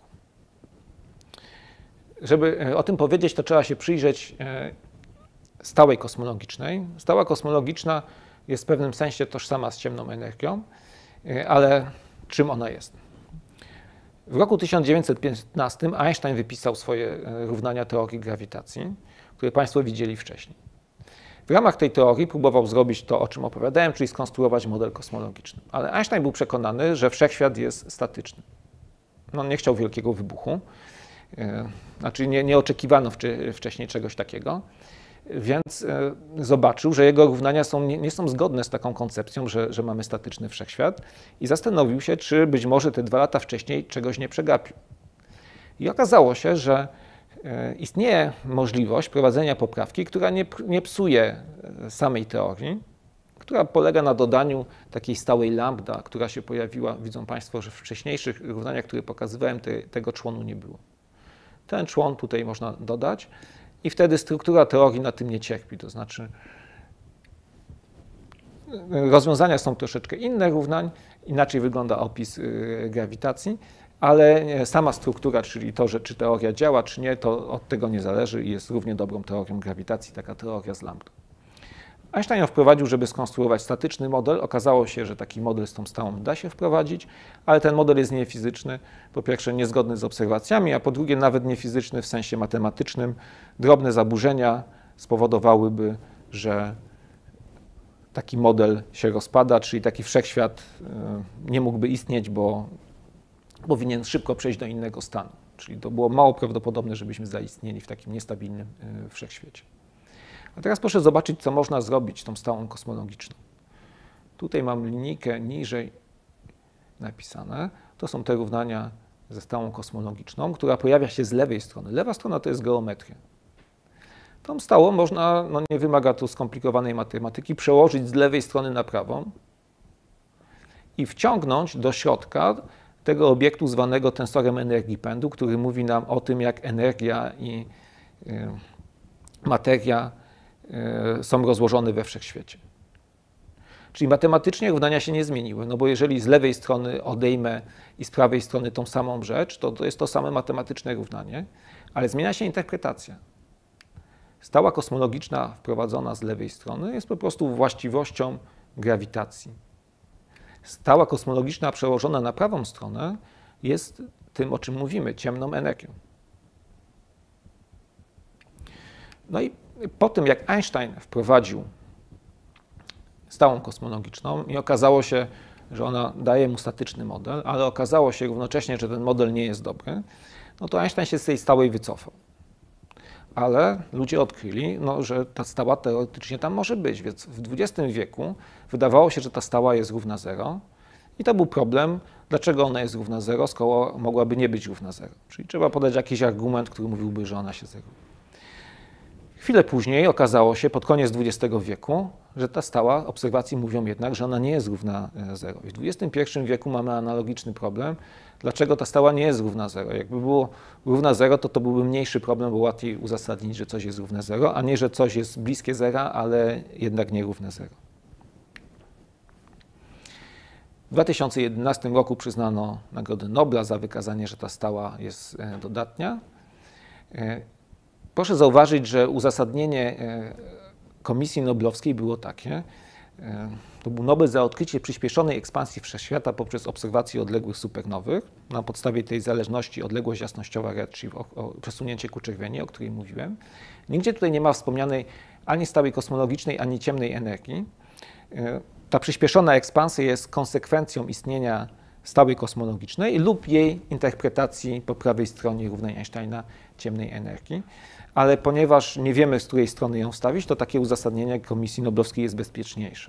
Żeby o tym powiedzieć, to trzeba się przyjrzeć stałej kosmologicznej. Stała kosmologiczna jest w pewnym sensie tożsama z ciemną energią, ale czym ona jest? W roku 1915 Einstein wypisał swoje równania teorii grawitacji, które Państwo widzieli wcześniej. W ramach tej teorii próbował zrobić to, o czym opowiadałem, czyli skonstruować model kosmologiczny. Ale Einstein był przekonany, że wszechświat jest statyczny. No, nie chciał wielkiego wybuchu, znaczy nie oczekiwano wcześniej czegoś takiego, więc zobaczył, że jego równania nie są zgodne z taką koncepcją, że mamy statyczny wszechświat i zastanowił się, czy być może te 2 lata wcześniej czegoś nie przegapił. I okazało się, że istnieje możliwość prowadzenia poprawki, która nie psuje samej teorii, która polega na dodaniu takiej stałej lambda, która się pojawiła. Widzą Państwo, że w wcześniejszych równaniach, które pokazywałem, tego członu nie było. Ten człon tutaj można dodać i wtedy struktura teorii na tym nie cierpi. To znaczy rozwiązania są troszeczkę inne równań, inaczej wygląda opis grawitacji, ale sama struktura, czyli to, że czy teoria działa, czy nie, to od tego nie zależy i jest równie dobrą teorią grawitacji, taka teoria z lambdą. Einstein ją wprowadził, żeby skonstruować statyczny model. Okazało się, że taki model z tą stałą da się wprowadzić, ale ten model jest niefizyczny. Po pierwsze niezgodny z obserwacjami, a po drugie nawet niefizyczny w sensie matematycznym. Drobne zaburzenia spowodowałyby, że taki model się rozpada, czyli taki wszechświat nie mógłby istnieć, bo powinien szybko przejść do innego stanu. Czyli to było mało prawdopodobne, żebyśmy zaistnieli w takim niestabilnym wszechświecie. A teraz proszę zobaczyć, co można zrobić tą stałą kosmologiczną. Tutaj mam linijkę niżej napisane. To są te równania ze stałą kosmologiczną, która pojawia się z lewej strony. Lewa strona to jest geometria. Tą stałą można, nie wymaga tu skomplikowanej matematyki, przełożyć z lewej strony na prawą i wciągnąć do środka tego obiektu zwanego tensorem energii pędu, który mówi nam o tym, jak energia i materia są rozłożone we wszechświecie. Czyli matematycznie równania się nie zmieniły, no bo jeżeli z lewej strony odejmę i z prawej strony tą samą rzecz, to jest to same matematyczne równanie, ale zmienia się interpretacja. Stała kosmologiczna wprowadzona z lewej strony jest po prostu właściwością grawitacji. Stała kosmologiczna przełożona na prawą stronę jest tym, o czym mówimy, ciemną energią. No i po tym, jak Einstein wprowadził stałą kosmologiczną i okazało się, że ona daje mu statyczny model, ale okazało się równocześnie, że ten model nie jest dobry, no to Einstein się z tej stałej wycofał. Ale ludzie odkryli, że ta stała teoretycznie tam może być, więc w XX wieku wydawało się, że ta stała jest równa 0 i to był problem, dlaczego ona jest równa 0, skoro mogłaby nie być równa 0. Czyli trzeba podać jakiś argument, który mówiłby, że ona się zeruje. Chwilę później okazało się, pod koniec XX wieku, że ta stała, obserwacje mówią jednak, że ona nie jest równa 0. I w XXI wieku mamy analogiczny problem. Dlaczego ta stała nie jest równa 0? Jakby było równa 0, to byłby mniejszy problem, bo łatwiej uzasadnić, że coś jest równe 0, a nie, że coś jest bliskie 0, ale jednak nie równe 0. W 2011 roku przyznano Nagrodę Nobla za wykazanie, że ta stała jest dodatnia. Proszę zauważyć, że uzasadnienie Komisji Noblowskiej było takie. To był Nobel za odkrycie przyspieszonej ekspansji wszechświata poprzez obserwację odległych supernowych. Na podstawie tej zależności odległość jasnościowa redshift, przesunięcie ku czerwieni, o której mówiłem. Nigdzie tutaj nie ma wspomnianej ani stałej kosmologicznej, ani ciemnej energii. Ta przyspieszona ekspansja jest konsekwencją istnienia stałej kosmologicznej lub jej interpretacji po prawej stronie równej Einsteina ciemnej energii. Ale ponieważ nie wiemy, z której strony ją wstawić, to takie uzasadnienie Komisji Noblowskiej jest bezpieczniejsze.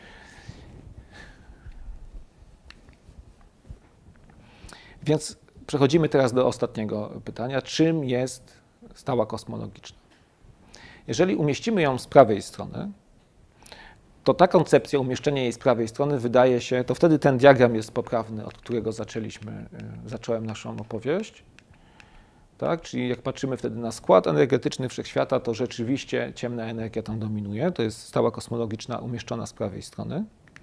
Więc przechodzimy teraz do ostatniego pytania. Czym jest stała kosmologiczna? Jeżeli umieścimy ją z prawej strony, to ta koncepcja umieszczenia jej z prawej strony wydaje się, to wtedy ten diagram jest poprawny, od którego zacząłem naszą opowieść. Tak? Czyli jak patrzymy wtedy na skład energetyczny wszechświata, to rzeczywiście ciemna energia tam dominuje. To jest stała kosmologiczna umieszczona z prawej strony.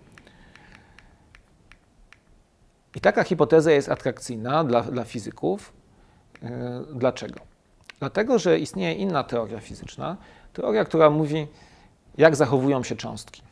I taka hipoteza jest atrakcyjna dla fizyków. Dlaczego? Dlatego, że istnieje inna teoria fizyczna, teoria, która mówi, jak zachowują się cząstki.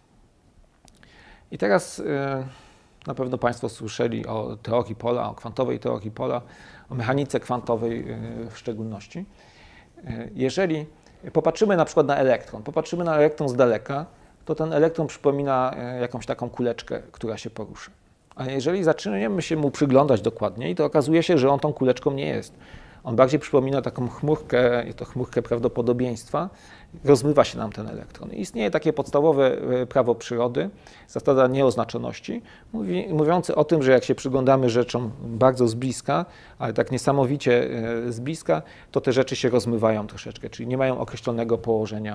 I teraz na pewno Państwo słyszeli o teorii pola, o kwantowej teorii pola, o mechanice kwantowej w szczególności. Jeżeli popatrzymy na przykład na elektron z daleka, to ten elektron przypomina jakąś taką kuleczkę, która się porusza. A jeżeli zaczniemy się mu przyglądać dokładniej, to okazuje się, że on tą kuleczką nie jest. On bardziej przypomina taką chmurkę, to chmurkę prawdopodobieństwa, rozmywa się nam ten elektron. Istnieje takie podstawowe prawo przyrody, zasada nieoznaczoności, mówiące o tym, że jak się przyglądamy rzeczom bardzo z bliska, ale tak niesamowicie z bliska, to te rzeczy się rozmywają troszeczkę, czyli nie mają określonego położenia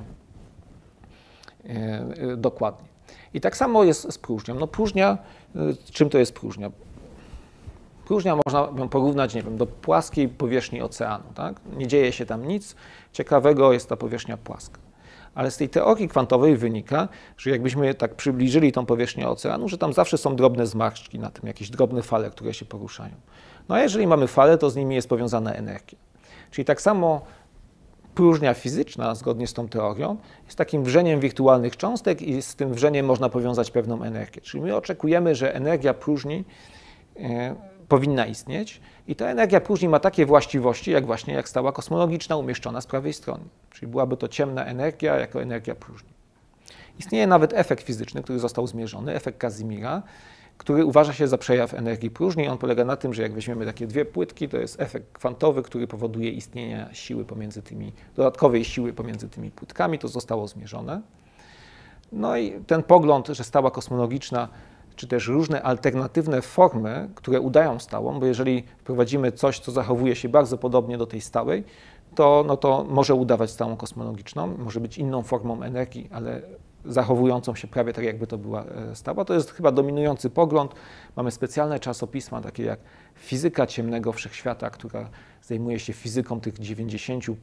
dokładnie. I tak samo jest z próżnią. No próżnia, czym to jest próżnia? Próżnia można ją porównać, nie wiem, do płaskiej powierzchni oceanu. Tak? Nie dzieje się tam nic ciekawego, jest ta powierzchnia płaska. Ale z tej teorii kwantowej wynika, że jakbyśmy tak przybliżyli tą powierzchnię oceanu, że tam zawsze są drobne zmarszczki na tym, jakieś drobne fale, które się poruszają. No a jeżeli mamy fale, to z nimi jest powiązana energia. Czyli tak samo próżnia fizyczna, zgodnie z tą teorią, jest takim wrzeniem wirtualnych cząstek i z tym wrzeniem można powiązać pewną energię. Czyli my oczekujemy, że energia próżni powinna istnieć i ta energia próżni ma takie właściwości, jak stała kosmologiczna umieszczona z prawej strony. Czyli byłaby to ciemna energia jako energia próżni. Istnieje nawet efekt fizyczny, który został zmierzony, efekt Casimira, który uważa się za przejaw energii próżni. On polega na tym, że jak weźmiemy takie dwie płytki, to jest efekt kwantowy, który powoduje istnienie siły pomiędzy tymi, dodatkowej siły pomiędzy tymi płytkami. To zostało zmierzone. No i ten pogląd, że stała kosmologiczna, czy też różne alternatywne formy, które udają stałą, bo jeżeli wprowadzimy coś, co zachowuje się bardzo podobnie do tej stałej, to może udawać stałą kosmologiczną, może być inną formą energii, ale zachowującą się prawie tak, jakby to była stała. To jest chyba dominujący pogląd. Mamy specjalne czasopisma, takie jak Fizyka Ciemnego Wszechświata, która zajmuje się fizyką tych 95%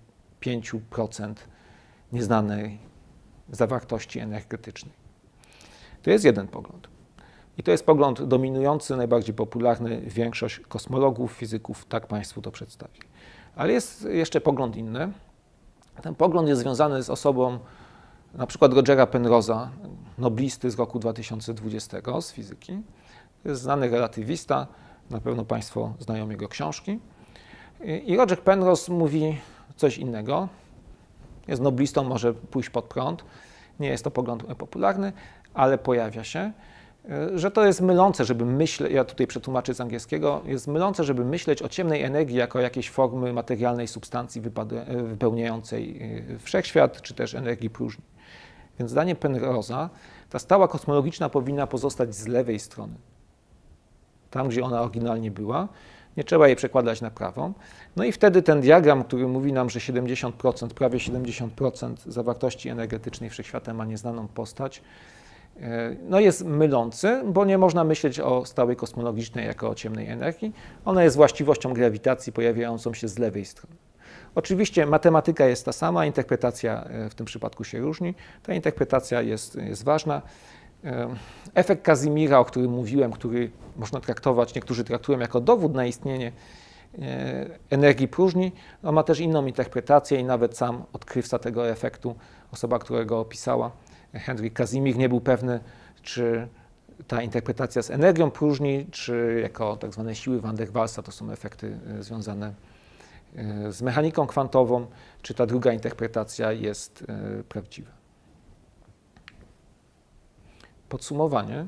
nieznanej zawartości energetycznej. To jest jeden pogląd. I to jest pogląd dominujący, najbardziej popularny. Większość kosmologów, fizyków tak Państwu to przedstawi. Ale jest jeszcze pogląd inny. Ten pogląd jest związany z osobą na przykład Rogera Penrose'a, noblisty z roku 2020 z fizyki. To jest znany relatywista, na pewno Państwo znają jego książki. I Roger Penrose mówi coś innego. Jest noblistą, może pójść pod prąd. Nie jest to pogląd popularny, ale pojawia się, że to jest mylące, żeby myśleć, ja tutaj przetłumaczę z angielskiego, jest mylące, żeby myśleć o ciemnej energii jako jakiejś formy materialnej substancji wypełniającej wszechświat, czy też energii próżni. Więc zdaniem Penrose'a ta stała kosmologiczna powinna pozostać z lewej strony, tam gdzie ona oryginalnie była, nie trzeba jej przekładać na prawą. No i wtedy ten diagram, który mówi nam, że 70%, prawie 70% zawartości energetycznej wszechświata ma nieznaną postać, no jest mylący, bo nie można myśleć o stałej kosmologicznej jako o ciemnej energii. Ona jest właściwością grawitacji pojawiającą się z lewej strony. Oczywiście matematyka jest ta sama, interpretacja w tym przypadku się różni. Ta interpretacja jest ważna. Efekt Casimira, o którym mówiłem, który można traktować, niektórzy traktują jako dowód na istnienie energii próżni, on ma też inną interpretację i nawet sam odkrywca tego efektu, osoba, która go opisała, Henryk Casimir, nie był pewny, czy ta interpretacja z energią próżni, czy jako tak zwane siły van der Waalsa, to są efekty związane z mechaniką kwantową, czy ta druga interpretacja jest prawdziwa. Podsumowanie.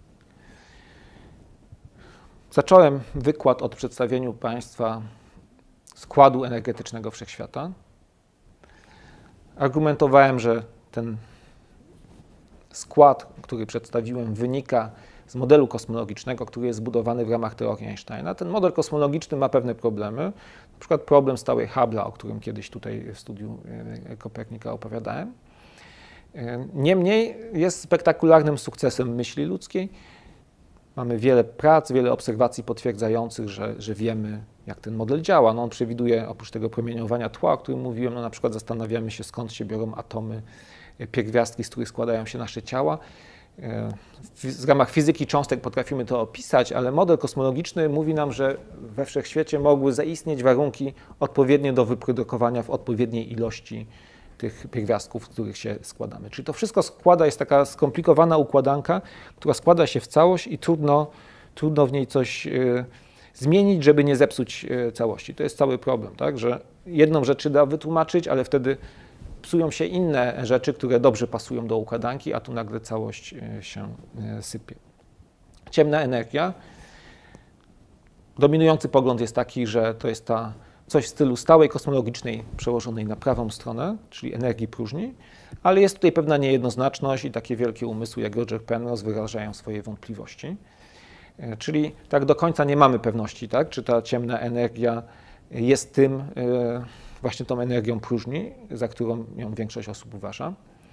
Zacząłem wykład od przedstawienia Państwa składu energetycznego wszechświata. Argumentowałem, że ten skład, który przedstawiłem, wynika z modelu kosmologicznego, który jest zbudowany w ramach teorii Einsteina. Ten model kosmologiczny ma pewne problemy, na przykład problem stałej Hubble'a, o którym kiedyś tutaj w studiu Kopernika opowiadałem. Niemniej jest spektakularnym sukcesem myśli ludzkiej. Mamy wiele prac, wiele obserwacji potwierdzających, że wiemy, jak ten model działa. No on przewiduje oprócz tego promieniowania tła, o którym mówiłem, no na przykład zastanawiamy się, skąd się biorą atomy, pierwiastki, z których składają się nasze ciała. W ramach fizyki cząstek potrafimy to opisać, ale model kosmologiczny mówi nam, że we wszechświecie mogły zaistnieć warunki odpowiednie do wyprodukowania w odpowiedniej ilości tych pierwiastków, z których się składamy. Czyli to wszystko jest taka skomplikowana układanka, która składa się w całość i trudno w niej coś zmienić, żeby nie zepsuć całości. To jest cały problem, tak? Że jedną rzecz się da wytłumaczyć, ale wtedy psują się inne rzeczy, które dobrze pasują do układanki, a tu nagle całość się sypie. Ciemna energia. Dominujący pogląd jest taki, że to jest ta coś w stylu stałej kosmologicznej przełożonej na prawą stronę, czyli energii próżni, ale jest tutaj pewna niejednoznaczność i takie wielkie umysły jak Roger Penrose wyrażają swoje wątpliwości. Czyli tak do końca nie mamy pewności, tak, czy ta ciemna energia jest tym, właśnie tą energią próżni, za którą ją większość osób uważa.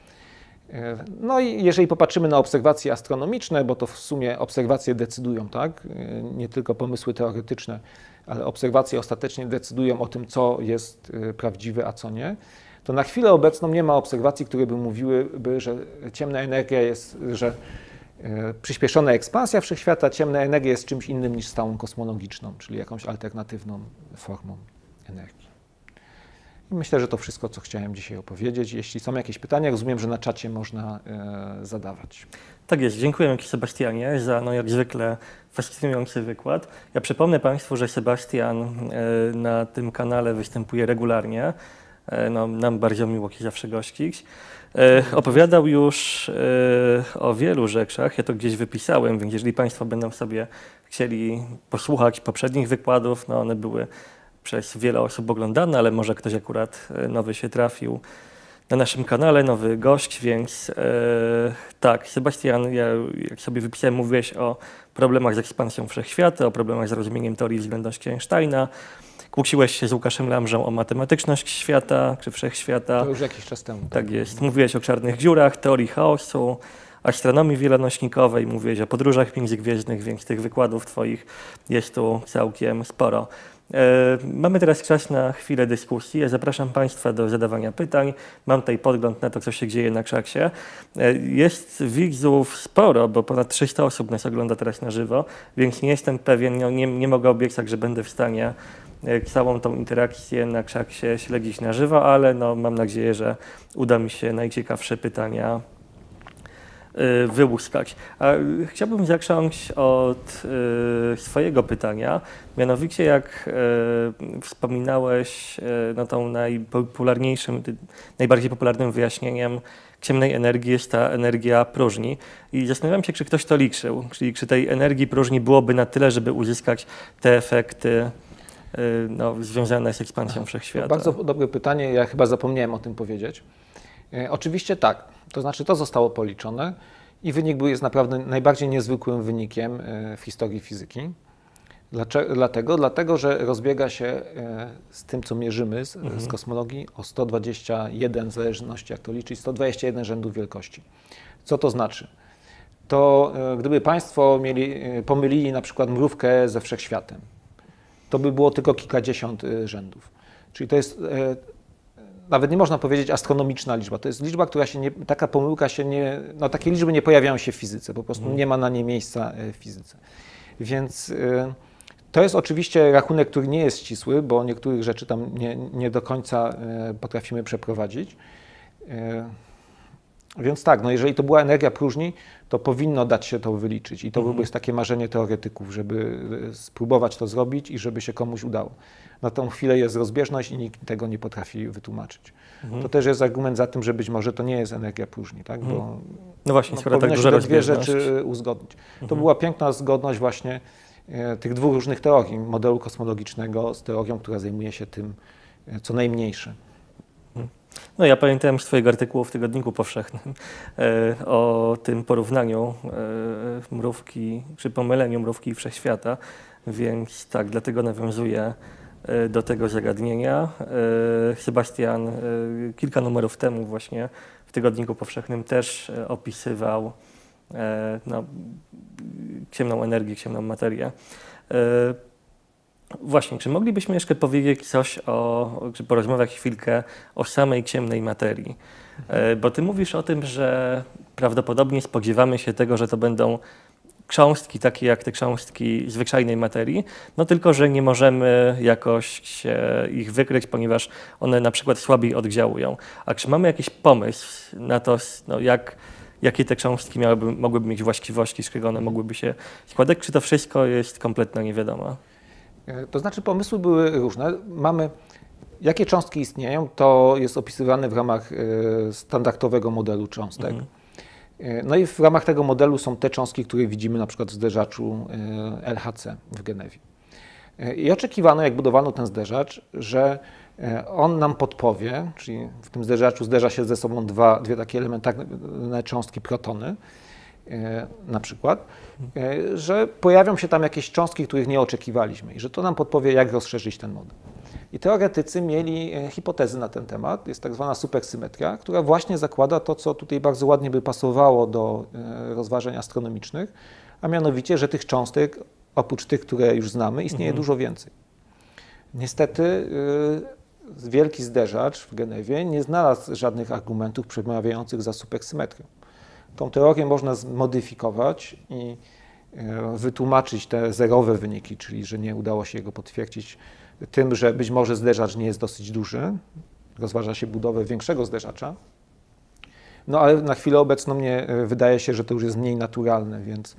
No i jeżeli popatrzymy na obserwacje astronomiczne, bo to w sumie obserwacje decydują, tak, nie tylko pomysły teoretyczne, ale obserwacje ostatecznie decydują o tym, co jest prawdziwe, a co nie, to na chwilę obecną nie ma obserwacji, które by mówiłyby, że ciemna energia jest, że przyspieszona ekspansja wszechświata, ciemna energia jest czymś innym niż stałą kosmologiczną, czyli jakąś alternatywną formą energii. I myślę, że to wszystko, co chciałem dzisiaj opowiedzieć. Jeśli są jakieś pytania, rozumiem, że na czacie można zadawać. Tak jest. Dziękuję Ci, Sebastianie, za jak zwykle fascynujący wykład. Ja przypomnę Państwu, że Sebastian na tym kanale występuje regularnie. Nam bardzo miło Cię zawsze gościć. Opowiadał już o wielu rzeczach, ja to gdzieś wypisałem, więc jeżeli Państwo będą sobie chcieli posłuchać poprzednich wykładów, one były przez wiele osób oglądane, ale może ktoś akurat nowy się trafił na naszym kanale, nowy gość, więc tak, Sebastian, ja jak sobie wypisałem, mówiłeś o problemach z ekspansją wszechświata, o problemach z rozumieniem teorii względności Einsteina. Kłóciłeś się z Łukaszem Lamżą o matematyczność świata, czy wszechświata. To już jakiś czas temu. Tak jest. Mówiłeś o czarnych dziurach, teorii chaosu, astronomii wielonośnikowej, mówiłeś o podróżach międzygwiezdnych, więc tych wykładów Twoich jest tu całkiem sporo. Mamy teraz czas na chwilę dyskusji. Ja zapraszam Państwa do zadawania pytań. Mam tutaj podgląd na to, co się dzieje na czacie. Jest widzów sporo, bo ponad 300 osób nas ogląda teraz na żywo, więc nie jestem pewien, nie mogę obiecać, że będę w stanie całą tą interakcję na czacie śledzić na żywo, ale mam nadzieję, że uda mi się najciekawsze pytania wyłuskać. A chciałbym zacząć od swojego pytania, mianowicie jak wspominałeś, tą najbardziej popularnym wyjaśnieniem ciemnej energii jest ta energia próżni i zastanawiam się, czy ktoś to liczył, czyli czy tej energii próżni byłoby na tyle, żeby uzyskać te efekty związane z ekspansją wszechświata. Bardzo dobre pytanie, ja chyba zapomniałem o tym powiedzieć. Oczywiście tak, to znaczy to zostało policzone i wynik jest naprawdę najbardziej niezwykłym wynikiem w historii fizyki. Dlatego, że rozbiega się z tym, co mierzymy z kosmologii o 121, w zależności jak to liczyć, 121 rzędów wielkości. Co to znaczy? To gdyby Państwo pomylili na przykład mrówkę ze wszechświatem, to by było tylko kilkadziesiąt rzędów. Czyli to jest, nawet nie można powiedzieć astronomiczna liczba, to jest liczba, która się nie, taka pomyłka się nie, takie liczby nie pojawiają się w fizyce, po prostu nie ma na nie miejsca w fizyce. Więc to jest oczywiście rachunek, który nie jest ścisły, bo niektórych rzeczy tam nie do końca potrafimy przeprowadzić. Więc tak, jeżeli to była energia próżni, to powinno dać się to wyliczyć i to byłoby takie marzenie teoretyków, żeby spróbować to zrobić i żeby się komuś udało. Na tą chwilę jest rozbieżność i nikt tego nie potrafi wytłumaczyć. To też jest argument za tym, że być może to nie jest energia próżni, tak? Bo no właśnie, skoro tak duża te dwie rozbieżność. rzeczy uzgodnić. To była piękna zgodność właśnie tych dwóch różnych teorii, modelu kosmologicznego z teorią, która zajmuje się tym, co najmniejsze. No ja pamiętałem z Twojego artykułu w Tygodniku Powszechnym o tym porównaniu mrówki, czy pomyleniu mrówki i wszechświata, więc tak, dlatego nawiązuję do tego zagadnienia. Sebastian kilka numerów temu właśnie w Tygodniku Powszechnym też opisywał ciemną energię, ciemną materię. Właśnie, czy moglibyśmy jeszcze powiedzieć coś czy porozmawiać chwilkę o samej ciemnej materii? Bo Ty mówisz o tym, że prawdopodobnie spodziewamy się tego, że to będą cząstki takie jak te cząstki zwyczajnej materii, tylko że nie możemy jakoś ich wykryć, ponieważ one na przykład słabiej oddziałują. A czy mamy jakiś pomysł na to, jakie te cząstki mogłyby mieć właściwości, z czego one mogłyby się składać, czy to wszystko jest kompletna niewiadoma? To znaczy pomysły były różne. Jakie cząstki istnieją, to jest opisywane w ramach standardowego modelu cząstek. No i w ramach tego modelu są te cząstki, które widzimy na przykład w zderzaczu LHC w Genewie. I oczekiwano, jak budowano ten zderzacz, że on nam podpowie, czyli w tym zderzaczu zderza się ze sobą dwie takie elementarne cząstki, protony na przykład, że pojawią się tam jakieś cząstki, których nie oczekiwaliśmy i że to nam podpowie, jak rozszerzyć ten model. I teoretycy mieli hipotezy na ten temat, jest tak zwana supersymetria, która właśnie zakłada to, co tutaj bardzo ładnie by pasowało do rozważań astronomicznych, a mianowicie, że tych cząstek, oprócz tych, które już znamy, istnieje dużo więcej. Niestety wielki zderzacz w Genewie nie znalazł żadnych argumentów przemawiających za supersymetrią. Tą teorię można zmodyfikować i wytłumaczyć te zerowe wyniki, czyli że nie udało się jego potwierdzić tym, że być może zderzacz nie jest dosyć duży, rozważa się budowę większego zderzacza, no ale na chwilę obecną mnie wydaje się, że to już jest mniej naturalne, więc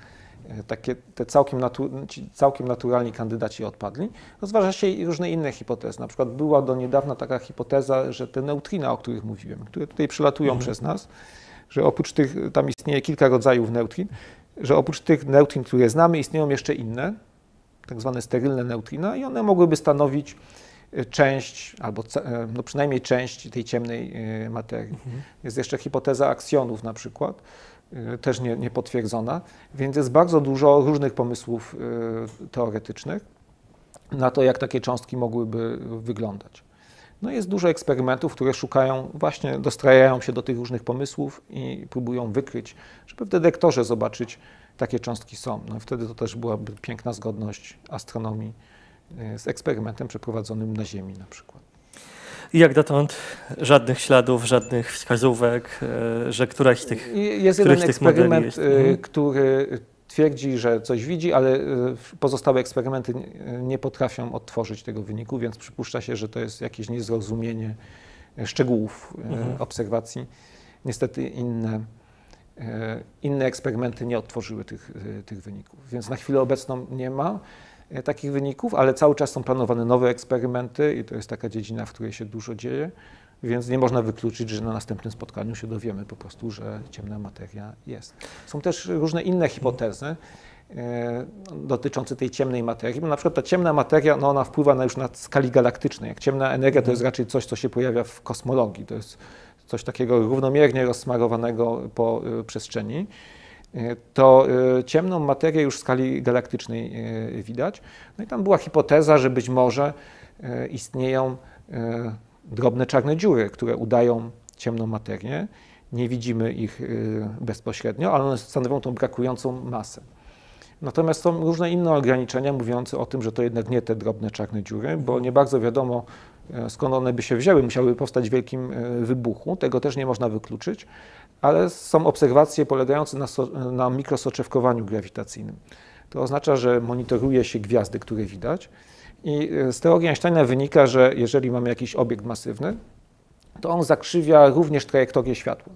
te całkiem naturalni kandydaci odpadli. Rozważa się i różne inne hipotezy. Na przykład była do niedawna taka hipoteza, że te neutrina, o których mówiłem, które tutaj przylatują przez nas, że oprócz tych, tam istnieje kilka rodzajów neutrin, że oprócz tych neutrin, które znamy, istnieją jeszcze inne, tak zwane sterylne neutrina i one mogłyby stanowić część, albo no przynajmniej część tej ciemnej materii. Jest jeszcze hipoteza aksjonów na przykład, też niepotwierdzona, więc jest bardzo dużo różnych pomysłów teoretycznych na to, jak takie cząstki mogłyby wyglądać. No jest dużo eksperymentów, które szukają, właśnie dostrajają się do tych różnych pomysłów i próbują wykryć, żeby w detektorze zobaczyć, takie cząstki są. No i wtedy to też byłaby piękna zgodność astronomii z eksperymentem przeprowadzonym na Ziemi na przykład. I jak dotąd żadnych śladów, żadnych wskazówek, że któraś z tych jest jeden eksperyment, który twierdzi, że coś widzi, ale pozostałe eksperymenty nie potrafią odtworzyć tego wyniku, więc przypuszcza się, że to jest jakieś niezrozumienie szczegółów obserwacji. Niestety inne eksperymenty nie odtworzyły tych wyników, więc na chwilę obecną nie ma takich wyników, ale cały czas są planowane nowe eksperymenty i to jest taka dziedzina, w której się dużo dzieje, więc nie można wykluczyć, że na następnym spotkaniu się dowiemy po prostu, że ciemna materia jest. Są też różne inne hipotezy dotyczące tej ciemnej materii, bo na przykład ta ciemna materia, no ona wpływa już na skali galaktycznej. Jak ciemna energia to jest raczej coś, co się pojawia w kosmologii, to jest coś takiego równomiernie rozsmarowanego po przestrzeni, to ciemną materię już w skali galaktycznej widać. No i tam była hipoteza, że być może istnieją drobne czarne dziury, które udają ciemną materię. Nie widzimy ich bezpośrednio, ale one stanowią tą brakującą masę. Natomiast są różne inne ograniczenia mówiące o tym, że to jednak nie te drobne czarne dziury, bo nie bardzo wiadomo, skąd one by się wzięły, musiałyby powstać w wielkim wybuchu, tego też nie można wykluczyć, ale są obserwacje polegające na mikrosoczewkowaniu grawitacyjnym. To oznacza, że monitoruje się gwiazdy, które widać i z teorii Einsteina wynika, że jeżeli mamy jakiś obiekt masywny, to on zakrzywia również trajektorię światła.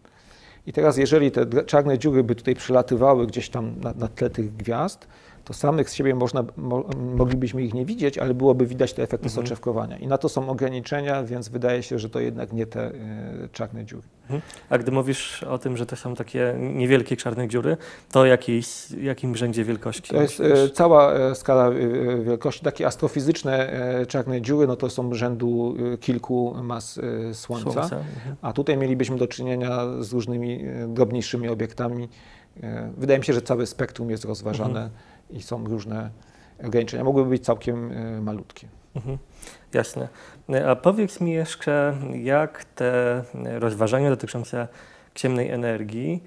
I teraz jeżeli te czarne dziury by tutaj przelatywały gdzieś tam na tle tych gwiazd, to samych z siebie moglibyśmy ich nie widzieć, ale byłoby widać te efekty soczewkowania. I na to są ograniczenia, więc wydaje się, że to jednak nie te czarne dziury. A gdy mówisz o tym, że to są takie niewielkie czarne dziury, to jakim rzędzie wielkości? To jest cała skala wielkości. Takie astrofizyczne czarne dziury, no to są rzędu kilku mas Słońca. A tutaj mielibyśmy do czynienia z różnymi drobniejszymi obiektami. Wydaje mi się, że całe spektrum jest rozważane i są różne ograniczenia. Mogłyby być całkiem malutkie. Jasne. A powiedz mi jeszcze, jak te rozważania dotyczące ciemnej energii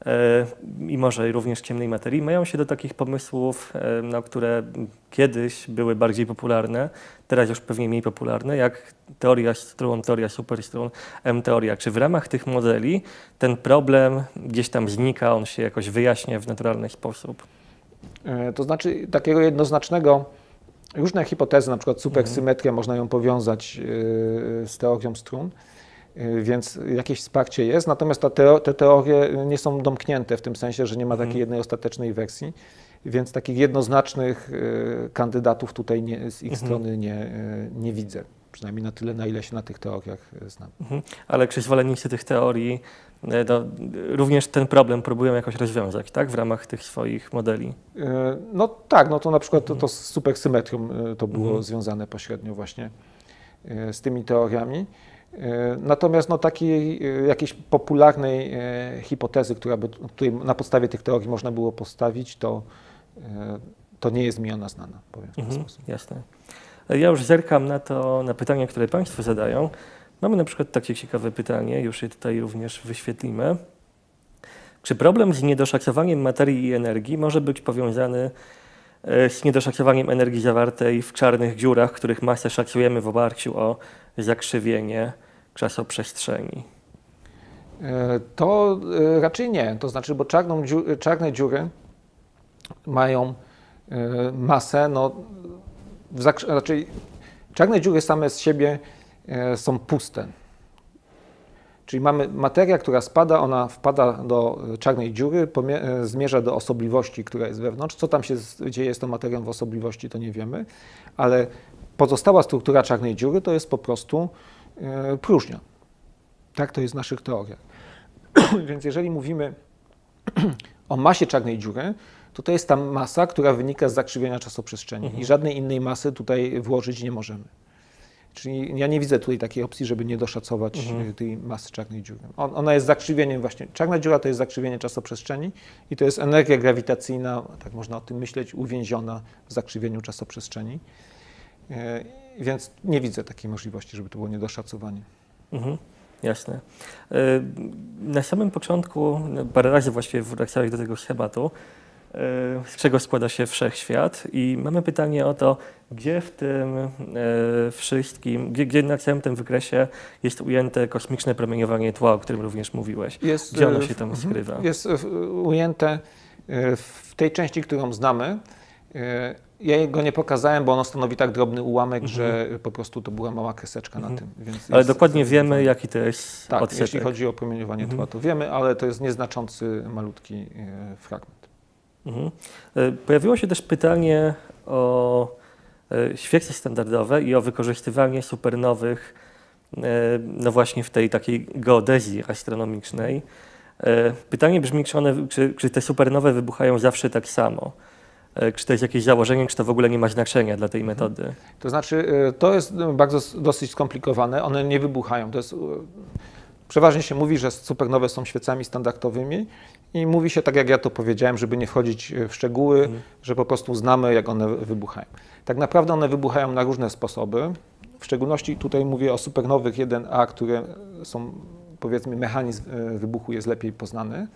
i może również ciemnej materii mają się do takich pomysłów, które kiedyś były bardziej popularne, teraz już pewnie mniej popularne, jak teoria strun, teoria superstrun, M-teoria. Czy w ramach tych modeli ten problem gdzieś tam znika, on się jakoś wyjaśnia w naturalny sposób? To znaczy takiego jednoznacznego, różne hipotezy, na przykład supersymetria, można ją powiązać z teorią strun, więc jakieś wsparcie jest, natomiast te teorie nie są domknięte w tym sensie, że nie ma takiej jednej ostatecznej wersji, więc takich jednoznacznych kandydatów tutaj z ich strony nie widzę. przynajmniej na tyle, na ile się na tych teoriach znam. Ale czy zwolennicy tych teorii no, również ten problem próbują jakoś rozwiązać, tak? W ramach tych swoich modeli? No tak, no to na przykład to z supersymetrią to było związane pośrednio właśnie z tymi teoriami. Natomiast no, takiej jakiejś popularnej hipotezy, której na podstawie tych teorii można było postawić, to nie jest mi ona znana, powiem w ten sposób. Jasne. Ja już zerkam na pytania, które Państwo zadają. Mamy na przykład takie ciekawe pytanie, już je tutaj również wyświetlimy. Czy problem z niedoszacowaniem materii i energii może być powiązany z niedoszacowaniem energii zawartej w czarnych dziurach, których masę szacujemy w oparciu o zakrzywienie czasoprzestrzeni? To raczej nie. To znaczy, bo czarne dziury mają masę, no, raczej czarne dziury same z siebie są puste. Czyli mamy materię, która spada, ona wpada do czarnej dziury, zmierza do osobliwości, która jest wewnątrz. Co tam się dzieje z tą materią w osobliwości, to nie wiemy, ale pozostała struktura czarnej dziury to jest po prostu próżnia. Tak to jest w naszych teoriach. Więc jeżeli mówimy o masie czarnej dziury, to jest ta masa, która wynika z zakrzywienia czasoprzestrzeni i żadnej innej masy tutaj włożyć nie możemy. Czyli ja nie widzę tutaj takiej opcji, żeby nie doszacować tej masy czarnej dziury. Ona jest zakrzywieniem właśnie. Czarna dziura to jest zakrzywienie czasoprzestrzeni i to jest energia grawitacyjna, tak można o tym myśleć, uwięziona w zakrzywieniu czasoprzestrzeni. Więc nie widzę takiej możliwości, żeby to było niedoszacowanie. Jasne. Na samym początku, parę razy właściwie wracałeś do tego schematu, z czego składa się wszechświat i mamy pytanie o to, gdzie w tym wszystkim, gdzie na całym tym wykresie jest ujęte kosmiczne promieniowanie tła, o którym również mówiłeś. Gdzie ono się tam skrywa? Jest ujęte w tej części, którą znamy. Ja go nie pokazałem, bo ono stanowi tak drobny ułamek, że po prostu to była mała kreseczka na tym. Więc ale dokładnie wiemy, jaki to jest tak, odsetek. jeśli chodzi o promieniowanie tła, to wiemy, ale to jest nieznaczący, malutki fragment. Pojawiło się też pytanie o świece standardowe i o wykorzystywanie supernowych no właśnie w tej takiej geodezji astronomicznej. Pytanie brzmi, czy te supernowe wybuchają zawsze tak samo? Czy to jest jakieś założenie, czy to w ogóle nie ma znaczenia dla tej metody? To znaczy, to jest dosyć skomplikowane. One nie wybuchają. To jest, przeważnie się mówi, że supernowe są świecami standardowymi i mówi się, tak jak ja to powiedziałem, żeby nie wchodzić w szczegóły, że po prostu znamy, jak one wybuchają. Tak naprawdę one wybuchają na różne sposoby. W szczególności tutaj mówię o supernowych 1A, które są, powiedzmy, mechanizm wybuchu jest lepiej poznany,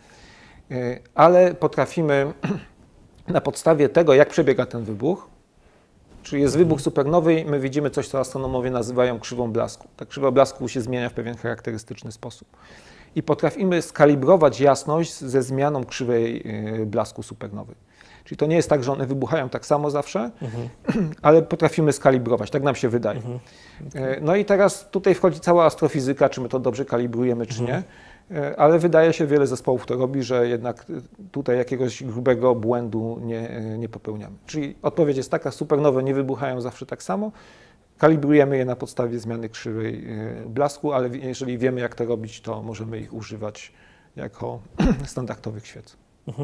ale potrafimy na podstawie tego, jak przebiega ten wybuch, czyli jest wybuch supernowy i my widzimy coś, co astronomowie nazywają krzywą blasku. Ta krzywa blasku się zmienia w pewien charakterystyczny sposób. I potrafimy skalibrować jasność ze zmianą krzywej blasku supernowej. Czyli to nie jest tak, że one wybuchają tak samo zawsze, ale potrafimy skalibrować, tak nam się wydaje. No i teraz tutaj wchodzi cała astrofizyka, czy my to dobrze kalibrujemy, czy nie. Ale wydaje się, wiele zespołów to robi, że jednak tutaj jakiegoś grubego błędu nie popełniamy. Czyli odpowiedź jest taka, supernowe nie wybuchają zawsze tak samo, kalibrujemy je na podstawie zmiany krzywej blasku, ale jeżeli wiemy, jak to robić, to możemy ich używać jako standardowych świec.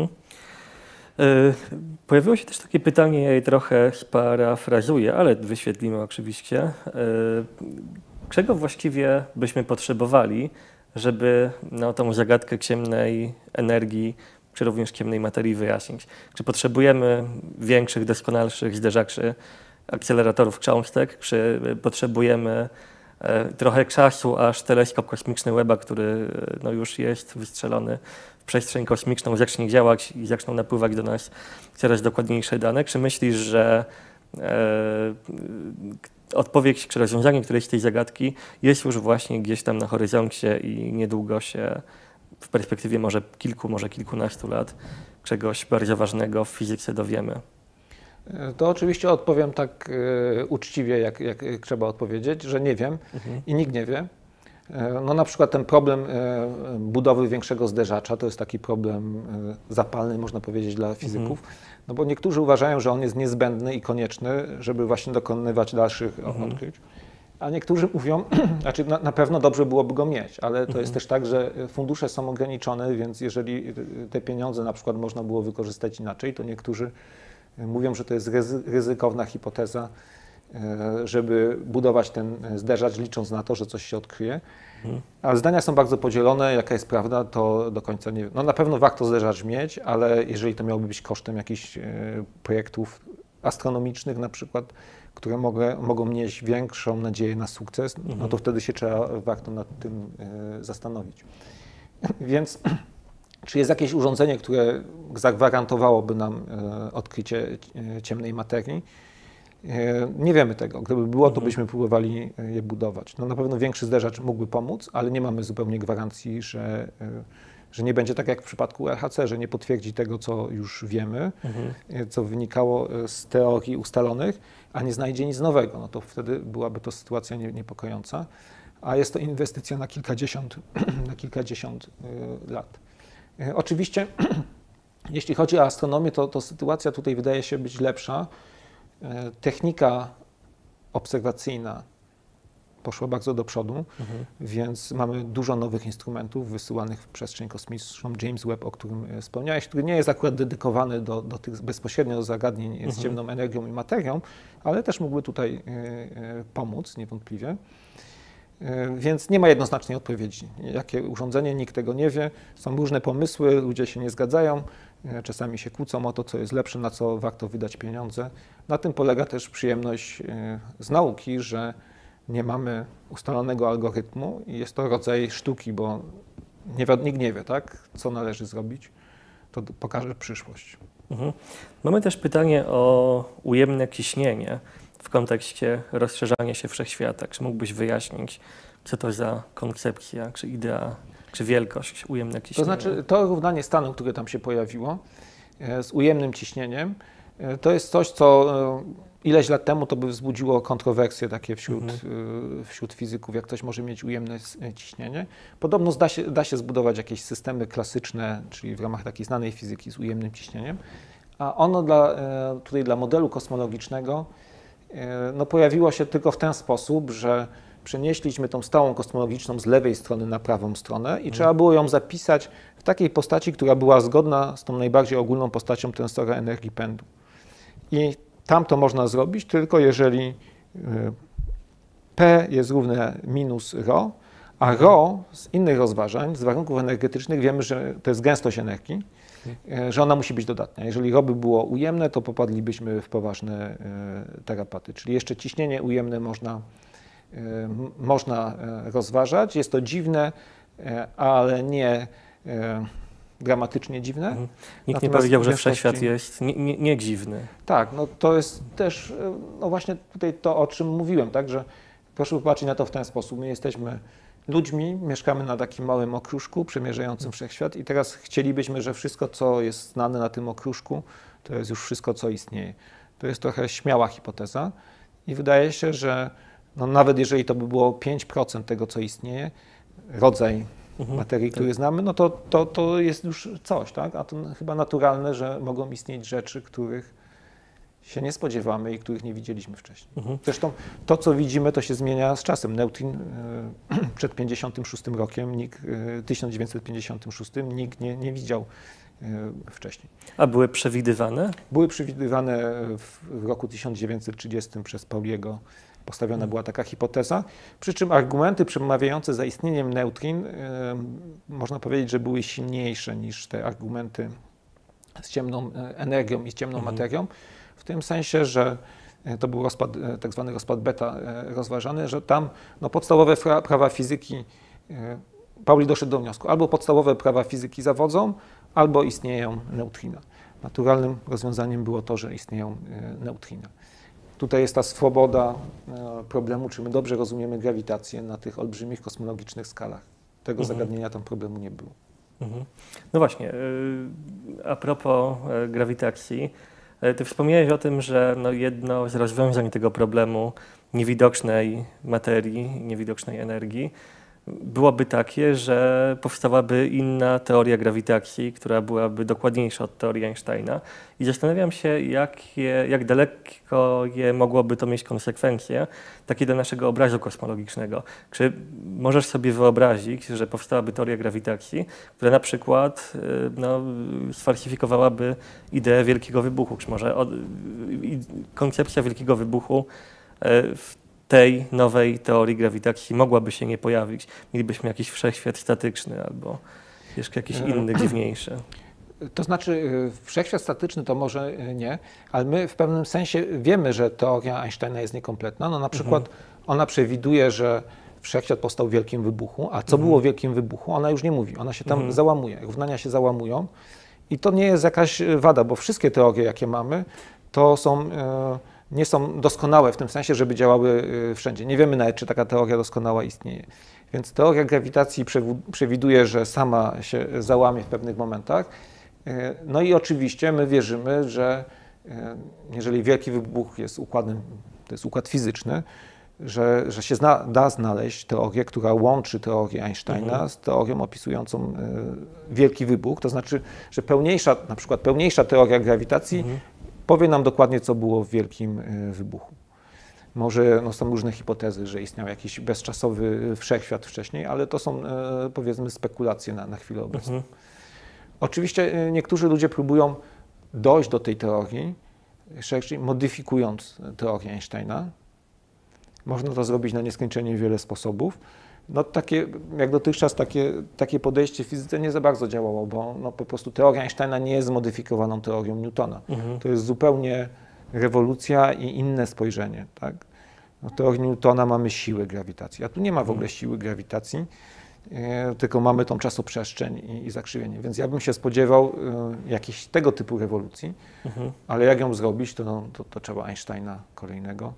Pojawiło się też takie pytanie, ja je trochę sparafrazuję, ale wyświetlimy oczywiście. Czego właściwie byśmy potrzebowali, żeby tą zagadkę ciemnej energii, czy również ciemnej materii wyjaśnić? Czy potrzebujemy większych, doskonalszych zderzaczy, akceleratorów cząstek, czy potrzebujemy trochę czasu, aż teleskop kosmiczny Webba, który no, już jest wystrzelony w przestrzeń kosmiczną, zacznie działać i zaczną napływać do nas coraz dokładniejsze dane? Czy myślisz, że odpowiedź czy rozwiązanie którejś z tej zagadki jest już właśnie gdzieś tam na horyzoncie i niedługo się w perspektywie może kilku, może kilkunastu lat czegoś bardzo ważnego w fizyce dowiemy? To oczywiście odpowiem tak uczciwie, jak trzeba odpowiedzieć, że nie wiem i nikt nie wie. No na przykład ten problem budowy większego zderzacza to jest taki problem zapalny, można powiedzieć, dla fizyków, no bo niektórzy uważają, że on jest niezbędny i konieczny, żeby właśnie dokonywać dalszych odkryć. A niektórzy mówią, znaczy na pewno dobrze byłoby go mieć, ale to jest też tak, że fundusze są ograniczone, więc jeżeli te pieniądze na przykład można było wykorzystać inaczej, to niektórzy mówią, że to jest ryzykowna hipoteza, żeby budować ten zderzacz, licząc na to, że coś się odkryje. Ale zdania są bardzo podzielone, jaka jest prawda, to do końca nie wiem. No na pewno warto zderzacz mieć, ale jeżeli to miałoby być kosztem jakichś projektów astronomicznych na przykład, które mogą nieść większą nadzieję na sukces, no to wtedy się warto nad tym zastanowić. Więc czy jest jakieś urządzenie, które zagwarantowałoby nam odkrycie ciemnej materii? Nie wiemy tego. Gdyby było, to byśmy próbowali je budować. No na pewno większy zderzacz mógłby pomóc, ale nie mamy zupełnie gwarancji, że nie będzie tak jak w przypadku RHC, że nie potwierdzi tego, co już wiemy, co wynikało z teorii ustalonych, a nie znajdzie nic nowego. No to wtedy byłaby to sytuacja niepokojąca, a jest to inwestycja na kilkadziesiąt lat. Oczywiście, jeśli chodzi o astronomię, to sytuacja tutaj wydaje się być lepsza. Technika obserwacyjna poszła bardzo do przodu, więc mamy dużo nowych instrumentów wysyłanych w przestrzeń kosmiczną. James Webb, o którym wspomniałeś, który nie jest akurat dedykowany do tych bezpośrednio zagadnień z ciemną energią i materią, ale też mógłby tutaj pomóc niewątpliwie. Więc nie ma jednoznacznej odpowiedzi. Jakie urządzenie, nikt tego nie wie. Są różne pomysły, ludzie się nie zgadzają, czasami się kłócą o to, co jest lepsze, na co warto wydać pieniądze. Na tym polega też przyjemność z nauki, że nie mamy ustalonego algorytmu i jest to rodzaj sztuki, bo nikt nie wie, tak, co należy zrobić. To pokaże przyszłość. Mamy też pytanie o ujemne ciśnienie w kontekście rozszerzania się wszechświata. Czy mógłbyś wyjaśnić, co to za koncepcja, czy idea, czy wielkość ujemne ciśnienie? To znaczy, to równanie stanu, które tam się pojawiło z ujemnym ciśnieniem, to jest coś, co ileś lat temu to by wzbudziło kontrowersje takie wśród fizyków, jak ktoś może mieć ujemne ciśnienie. Podobno da się zbudować jakieś systemy klasyczne, czyli w ramach takiej znanej fizyki z ujemnym ciśnieniem, a ono tutaj dla modelu kosmologicznego pojawiło się tylko w ten sposób, że przenieśliśmy tą stałą kosmologiczną z lewej strony na prawą stronę i trzeba było ją zapisać w takiej postaci, która była zgodna z tą najbardziej ogólną postacią tensora energii pędu. I tam to można zrobić tylko jeżeli P jest równe minus ρ, a ρ z innych rozważań, z warunków energetycznych wiemy, że to jest gęstość energii, że ona musi być dodatnia. Jeżeli ρ by było ujemne, to popadlibyśmy w poważne tarapaty. Czyli jeszcze ciśnienie ujemne można rozważać. Jest to dziwne, ale nie dramatycznie dziwne. Nikt nie powiedział, że wszechświat jest nie dziwny. Tak, no to jest też właśnie tutaj to, o czym mówiłem, tak, że proszę popatrzeć na to w ten sposób. My jesteśmy ludźmi, mieszkamy na takim małym okruszku przemierzającym wszechświat i teraz chcielibyśmy, że wszystko, co jest znane na tym okruszku, to jest już wszystko, co istnieje. To jest trochę śmiała hipoteza i wydaje się, że nawet jeżeli to by było 5% tego, co istnieje, rodzaj materii, który znamy, no to jest już coś, tak? A to chyba naturalne, że mogą istnieć rzeczy, których się nie spodziewamy i których nie widzieliśmy wcześniej. Zresztą to, co widzimy, to się zmienia z czasem. Neutrin przed 1956 nikt nie widział wcześniej. A były przewidywane? Były przewidywane w roku 1930 przez Pauliego. Postawiona była taka hipoteza, przy czym argumenty przemawiające za istnieniem neutrin można powiedzieć, że były silniejsze niż te argumenty z ciemną energią i z ciemną materią, w tym sensie, że to był tak zwany rozpad beta rozważany, że tam podstawowe prawa fizyki, Pauli doszedł do wniosku, albo podstawowe prawa fizyki zawodzą, albo istnieją neutrina. Naturalnym rozwiązaniem było to, że istnieją neutrina. Tutaj jest ta swoboda problemu, czy my dobrze rozumiemy grawitację na tych olbrzymich kosmologicznych skalach. Tego zagadnienia tam problemu nie było. No właśnie, a propos grawitacji, ty wspomniałeś o tym, że jedno z rozwiązań tego problemu niewidocznej materii, niewidocznej energii, byłoby takie, że powstałaby inna teoria grawitacji, która byłaby dokładniejsza od teorii Einsteina. I zastanawiam się, jak daleko mogłoby to mieć konsekwencje takie dla naszego obrazu kosmologicznego. Czy możesz sobie wyobrazić, że powstałaby teoria grawitacji, która na przykład sfalsyfikowałaby ideę Wielkiego Wybuchu? Czy może koncepcja Wielkiego Wybuchu w tej nowej teorii grawitacji mogłaby się nie pojawić? Mielibyśmy jakiś wszechświat statyczny albo jeszcze jakiś inny, dziwniejszy. To znaczy, wszechświat statyczny to może nie, ale my w pewnym sensie wiemy, że teoria Einsteina jest niekompletna. No na przykład ona przewiduje, że wszechświat powstał w Wielkim Wybuchu, a co było w Wielkim Wybuchu, ona już nie mówi, ona się tam załamuje, równania się załamują i to nie jest jakaś wada, bo wszystkie teorie, jakie mamy, to są, nie są doskonałe w tym sensie, żeby działały wszędzie. Nie wiemy nawet, czy taka teoria doskonała istnieje. Więc teoria grawitacji przewiduje, że sama się załamie w pewnych momentach. No i oczywiście my wierzymy, że jeżeli Wielki Wybuch jest układem, to jest układ fizyczny, że się da znaleźć teorię, która łączy teorię Einsteina z teorią opisującą Wielki Wybuch. To znaczy, że na przykład pełniejsza teoria grawitacji powie nam dokładnie, co było w Wielkim Wybuchu. Może są różne hipotezy, że istniał jakiś bezczasowy wszechświat wcześniej, ale to są powiedzmy spekulacje na chwilę obecną. Oczywiście niektórzy ludzie próbują dojść do tej teorii, modyfikując teorię Einsteina. Można to zrobić na nieskończenie wiele sposobów. No jak dotychczas takie podejście w fizyce nie za bardzo działało, bo po prostu teoria Einsteina nie jest zmodyfikowaną teorią Newtona. To jest zupełnie rewolucja i inne spojrzenie. Tak? W teorii Newtona mamy siłę grawitacji, a tu nie ma w ogóle siły grawitacji, tylko mamy tą czasoprzestrzeń i zakrzywienie. Więc ja bym się spodziewał jakiejś tego typu rewolucji, ale jak ją zrobić, to trzeba Einsteina kolejnego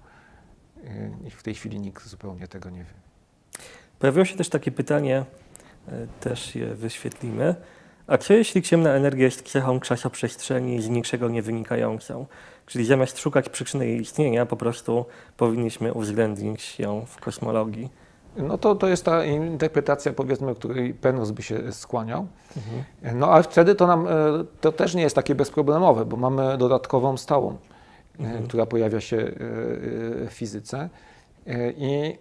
i w tej chwili nikt zupełnie tego nie wie. Pojawiło się też takie pytanie, też je wyświetlimy. A co jeśli ciemna energia jest cechą czasoprzestrzeni z niczego nie wynikającą? Czyli zamiast szukać przyczyny jej istnienia, po prostu powinniśmy uwzględnić ją w kosmologii. No to jest ta interpretacja, powiedzmy, której Penrose by się skłaniał. No ale wtedy to też nie jest takie bezproblemowe, bo mamy dodatkową stałą, która pojawia się w fizyce i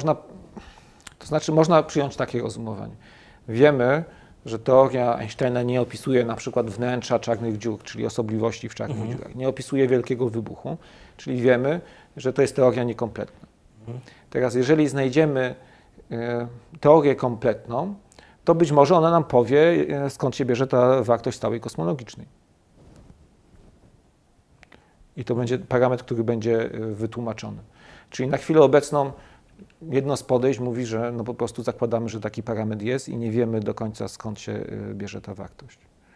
można przyjąć takie rozumowanie. Wiemy, że teoria Einsteina nie opisuje na przykład wnętrza czarnych dziur, czyli osobliwości w czarnych dziurach, nie opisuje Wielkiego Wybuchu, czyli wiemy, że to jest teoria niekompletna. Teraz jeżeli znajdziemy teorię kompletną, to być może ona nam powie, skąd się bierze ta wartość stałej kosmologicznej. I to będzie parametr, który będzie wytłumaczony. Czyli na chwilę obecną jedno z podejść mówi, że po prostu zakładamy, że taki parametr jest i nie wiemy do końca, skąd się bierze ta wartość.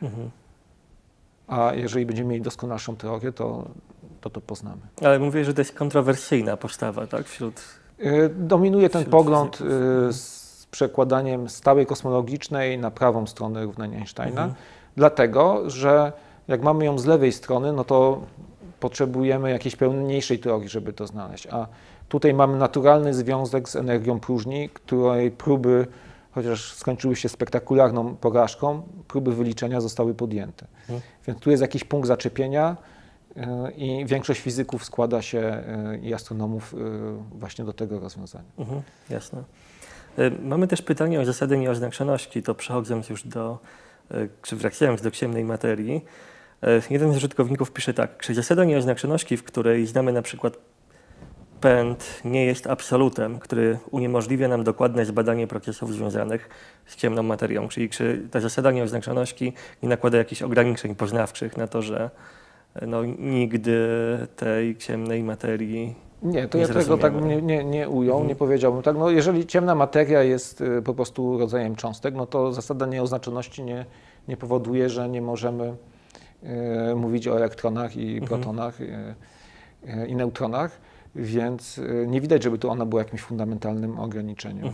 A jeżeli będziemy mieli doskonalszą teorię, to poznamy. Ale mówię, że to jest kontrowersyjna postawa, tak? Dominuje ten pogląd z przekładaniem stałej kosmologicznej na prawą stronę równania Einsteina, dlatego, że jak mamy ją z lewej strony, no to potrzebujemy jakiejś pełniejszej teorii, żeby to znaleźć. A tutaj mamy naturalny związek z energią próżni, której próby, chociaż skończyły się spektakularną porażką, próby wyliczenia zostały podjęte. Więc tu jest jakiś punkt zaczepienia i większość fizyków składa się i astronomów właśnie do tego rozwiązania. Jasne. Mamy też pytanie o zasady nieoznaczoności, to przechodząc już czy wracając do ciemnej materii. Jeden z użytkowników pisze tak: czy zasada nieoznaczoności, w której znamy na przykład pęd, nie jest absolutem, który uniemożliwia nam dokładne zbadanie procesów związanych z ciemną materią? Czyli czy ta zasada nieoznaczoności nie nakłada jakichś ograniczeń poznawczych na to, że nigdy tej ciemnej materii nie, to ja tego tak nie ujął, nie powiedziałbym tak. No, jeżeli ciemna materia jest po prostu rodzajem cząstek, no to zasada nieoznaczoności nie powoduje, że nie możemy mówić o elektronach i protonach i neutronach, więc nie widać, żeby to ona była jakimś fundamentalnym ograniczeniem.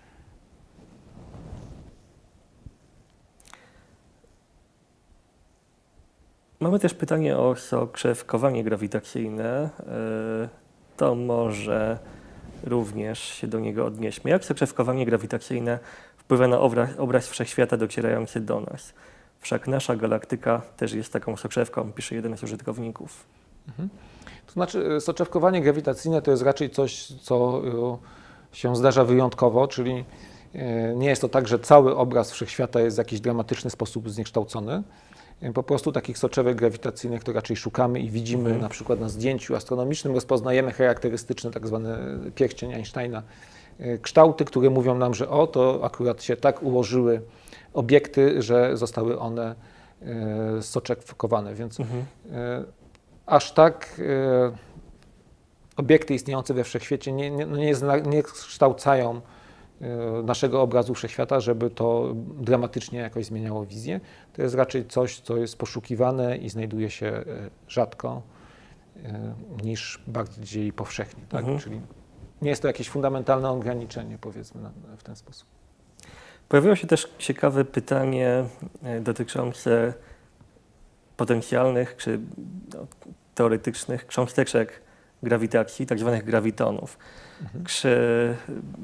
Mamy też pytanie o sokrzew-kowanie grawitacyjne. To może również się do niego odnieśmy. Jak soczewkowanie grawitacyjne wpływa na obraz wszechświata docierający do nas? Wszak nasza galaktyka też jest taką soczewką, pisze jeden z użytkowników. To znaczy, soczewkowanie grawitacyjne to jest raczej coś, co się zdarza wyjątkowo, czyli nie jest to tak, że cały obraz wszechświata jest w jakiś dramatyczny sposób zniekształcony. Po prostu takich soczewek grawitacyjnych to raczej szukamy i widzimy na przykład na zdjęciu astronomicznym, rozpoznajemy charakterystyczny tak zwany pierścień Einsteina, kształty, które mówią nam, że to akurat się tak ułożyły obiekty, że zostały one soczewkowane, więc aż tak obiekty istniejące we wszechświecie nie kształcają naszego obrazu wszechświata, żeby to dramatycznie jakoś zmieniało wizję. To jest raczej coś, co jest poszukiwane i znajduje się rzadko niż bardziej powszechnie. Tak? Czyli nie jest to jakieś fundamentalne ograniczenie, powiedzmy w ten sposób. Pojawiło się też ciekawe pytanie dotyczące potencjalnych czy teoretycznych cząsteczek grawitacji, tak zwanych gravitonów. Czy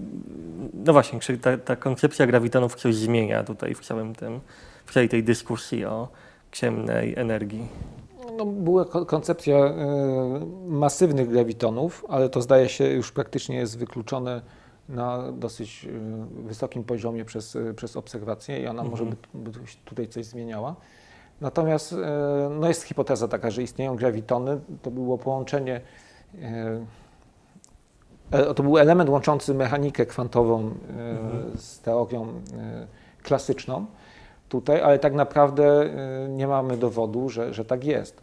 ta koncepcja gravitonów coś zmienia tutaj w całej tej dyskusji o ciemnej energii? No, była koncepcja masywnych gravitonów, ale to zdaje się już praktycznie jest wykluczone na dosyć wysokim poziomie przez obserwacje i ona może by tutaj coś zmieniała. Natomiast jest hipoteza taka, że istnieją grawitony. To było połączenie, to był element łączący mechanikę kwantową z teorią klasyczną tutaj, ale tak naprawdę nie mamy dowodu, że tak jest.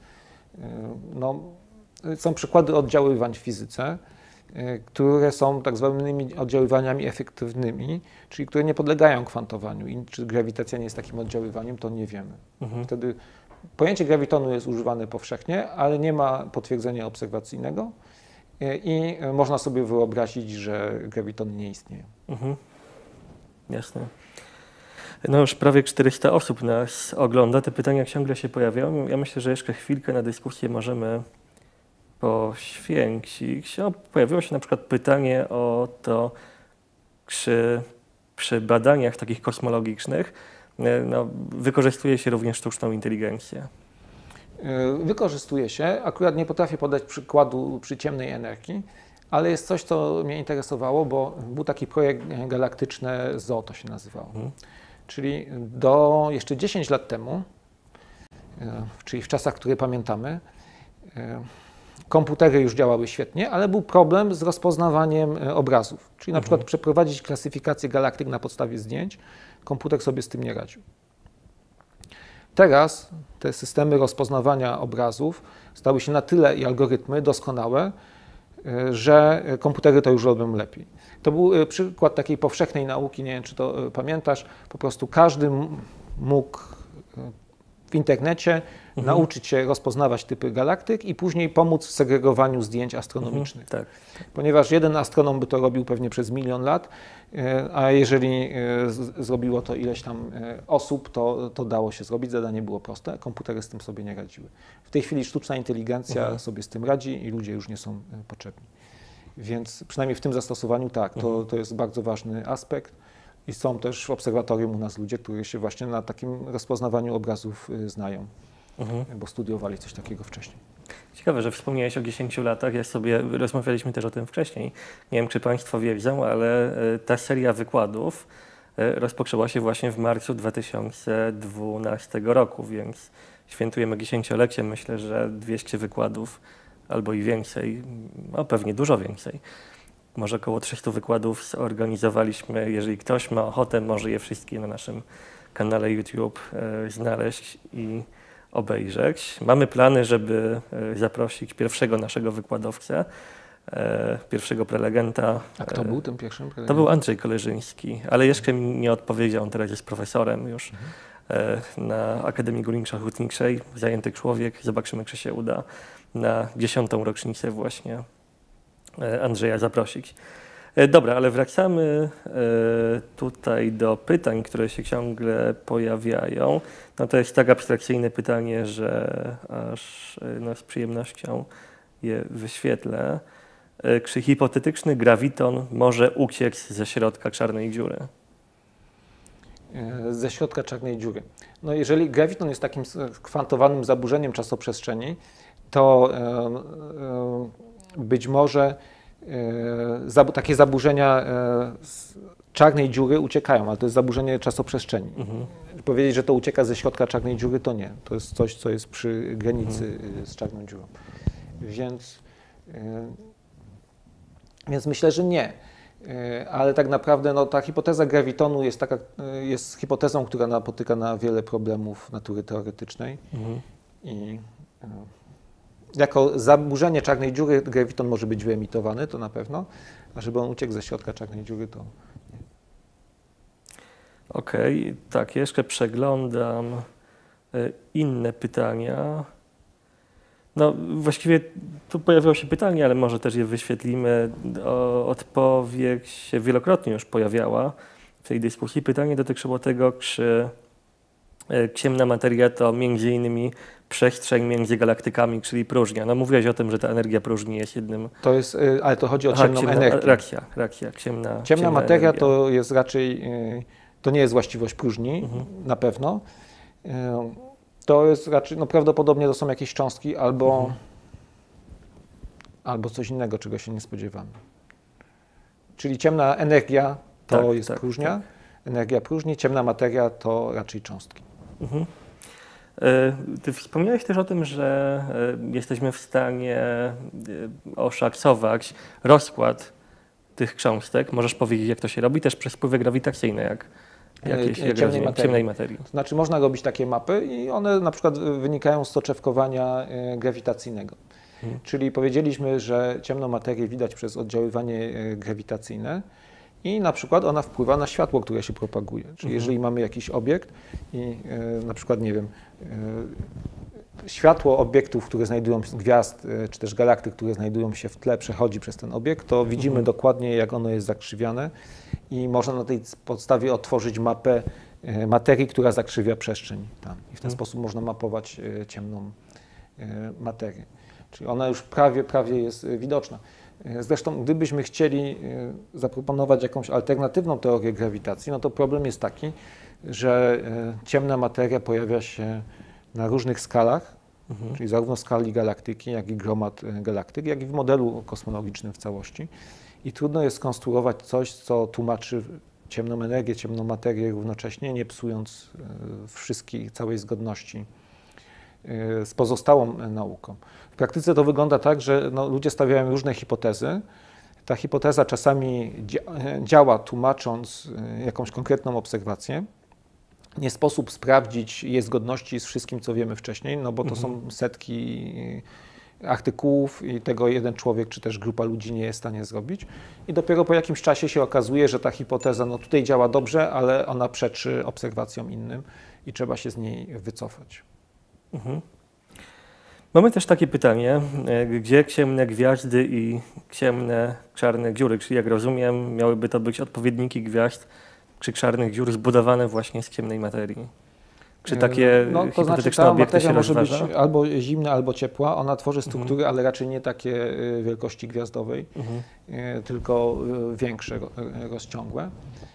Są przykłady oddziaływań w fizyce, które są tak zwanymi oddziaływaniami efektywnymi, czyli które nie podlegają kwantowaniu. I czy grawitacja nie jest takim oddziaływaniem, to nie wiemy. Wtedy pojęcie grawitonu jest używane powszechnie, ale nie ma potwierdzenia obserwacyjnego i można sobie wyobrazić, że grawitony nie istnieją. Jasne. Już prawie 400 osób nas ogląda. Te pytania ciągle się pojawiają. Ja myślę, że jeszcze chwilkę na dyskusję możemy poświęcić. Pojawiło się na przykład pytanie o to, czy przy badaniach takich kosmologicznych wykorzystuje się również sztuczną inteligencję. Wykorzystuje się. Akurat nie potrafię podać przykładu przy ciemnej energii, ale jest coś, co mnie interesowało, bo był taki projekt galaktyczne ZOO, to się nazywało. Czyli do jeszcze 10 lat temu, czyli w czasach, które pamiętamy, komputery już działały świetnie, ale był problem z rozpoznawaniem obrazów. Czyli na przykład przeprowadzić klasyfikację galaktyk na podstawie zdjęć, komputer sobie z tym nie radził. Teraz te systemy rozpoznawania obrazów stały się na tyle i algorytmy doskonałe, że komputery to już robią lepiej. To był przykład takiej powszechnej nauki, nie wiem, czy to pamiętasz, po prostu każdy mógł w internecie nauczyć się rozpoznawać typy galaktyk i później pomóc w segregowaniu zdjęć astronomicznych. Tak. Ponieważ jeden astronom by to robił pewnie przez 1 000 000 lat, a jeżeli zrobiło to ileś tam osób, to dało się zrobić, zadanie było proste, komputery z tym sobie nie radziły. W tej chwili sztuczna inteligencja sobie z tym radzi i ludzie już nie są potrzebni. Więc przynajmniej w tym zastosowaniu tak, to jest bardzo ważny aspekt i są też w obserwatorium u nas ludzie, którzy się właśnie na takim rozpoznawaniu obrazów znają, bo studiowali coś takiego wcześniej. Ciekawe, że wspomniałeś o 10 latach, rozmawialiśmy też o tym wcześniej. Nie wiem, czy Państwo wiedzą, ale ta seria wykładów rozpoczęła się właśnie w marcu 2012 roku, więc świętujemy 10-lecie. Myślę, że 200 wykładów albo i więcej, pewnie dużo więcej. Może około 300 wykładów zorganizowaliśmy. Jeżeli ktoś ma ochotę, może je wszystkie na naszym kanale YouTube znaleźć i obejrzeć. Mamy plany, żeby zaprosić pierwszego naszego wykładowcę, pierwszego prelegenta. A kto był tym pierwszym prelegentem? To był Andrzej Koleżyński, ale jeszcze mi nie odpowiedział. On teraz jest profesorem już na Akademii Górniczo-Hutniczej. Zajęty człowiek. Zobaczymy, czy się uda na 10. rocznicę właśnie Andrzeja zaprosić. Dobra, ale wracamy tutaj do pytań, które się ciągle pojawiają. To jest tak abstrakcyjne pytanie, że aż z przyjemnością je wyświetlę. czy hipotetyczny grawiton może uciec ze środka czarnej dziury? Ze środka czarnej dziury. No jeżeli grawiton jest takim skwantowanym zaburzeniem czasoprzestrzeni, to być może takie zaburzenia z czarnej dziury uciekają, ale to jest zaburzenie czasoprzestrzeni. Powiedzieć, że to ucieka ze środka czarnej dziury, to nie. To jest coś, co jest przy granicy z czarną dziurą. Więc myślę, że nie. Ale tak naprawdę no, ta hipoteza grawitonu jest hipotezą, która napotyka na wiele problemów natury teoretycznej. I jako zaburzenie czarnej dziury grawiton może być wyemitowany, to na pewno, a żeby on uciekł ze środka czarnej dziury, to nie. Okej, tak, jeszcze przeglądam inne pytania. No właściwie tu pojawiło się pytanie, ale może też je wyświetlimy. Odpowiedź się wielokrotnie już pojawiała w tej dyskusji. Pytanie dotyczyło tego, czy ciemna materia to między innymi przestrzeń między galaktykami, czyli próżnia. No mówiłeś o tym, że ta energia próżni jest jednym... To jest, ale to chodzi o ciemną energię. Reakcja, ciemna materia energia. To jest raczej, to nie jest właściwość próżni, na pewno. To jest raczej, no prawdopodobnie to są jakieś cząstki albo coś innego, czego się nie spodziewamy. Czyli ciemna energia to jest próżnia, energia próżni, ciemna materia to raczej cząstki. Ty wspomniałeś też o tym, że jesteśmy w stanie oszacować rozkład tych cząstek. Możesz powiedzieć, jak to się robi też przez wpływy grawitacyjne, jak ciemnej materii. To znaczy można robić takie mapy i one na przykład wynikają z soczewkowania grawitacyjnego. Czyli powiedzieliśmy, że ciemną materię widać przez oddziaływanie grawitacyjne i na przykład ona wpływa na światło, które się propaguje. Czyli jeżeli mamy jakiś obiekt i na przykład, nie wiem, światło obiektów, które znajdują się, gwiazd czy też galaktyk, które znajdują się w tle, przechodzi przez ten obiekt, to widzimy dokładnie, jak ono jest zakrzywiane i można na tej podstawie otworzyć mapę materii, która zakrzywia przestrzeń tam. I w ten sposób można mapować ciemną materię. Czyli ona już prawie jest widoczna. Zresztą, gdybyśmy chcieli zaproponować jakąś alternatywną teorię grawitacji, no to problem jest taki, że ciemna materia pojawia się na różnych skalach, czyli zarówno w skali galaktyki, jak i gromad galaktyk, jak i w modelu kosmologicznym w całości. I trudno jest skonstruować coś, co tłumaczy ciemną energię, ciemną materię równocześnie, nie psując całej zgodności z pozostałą nauką. W praktyce to wygląda tak, że ludzie stawiają różne hipotezy. Ta hipoteza czasami działa tłumacząc jakąś konkretną obserwację. Nie sposób sprawdzić jej zgodności z wszystkim, co wiemy wcześniej, no bo to są setki artykułów i tego jeden człowiek czy też grupa ludzi nie jest w stanie zrobić. I dopiero po jakimś czasie się okazuje, że ta hipoteza tutaj działa dobrze, ale ona przeczy obserwacjom innym i trzeba się z niej wycofać. Mamy też takie pytanie, gdzie ciemne gwiazdy i ciemne czarne dziury, czyli jak rozumiem, miałyby to być odpowiedniki gwiazd czy czarnych dziur zbudowane właśnie z ciemnej materii. Czy takie hipotetyczne obiekty się rozważa? Materia może być albo zimna, albo ciepła. Ona tworzy struktury, ale raczej nie takie wielkości gwiazdowej, tylko większe, rozciągłe.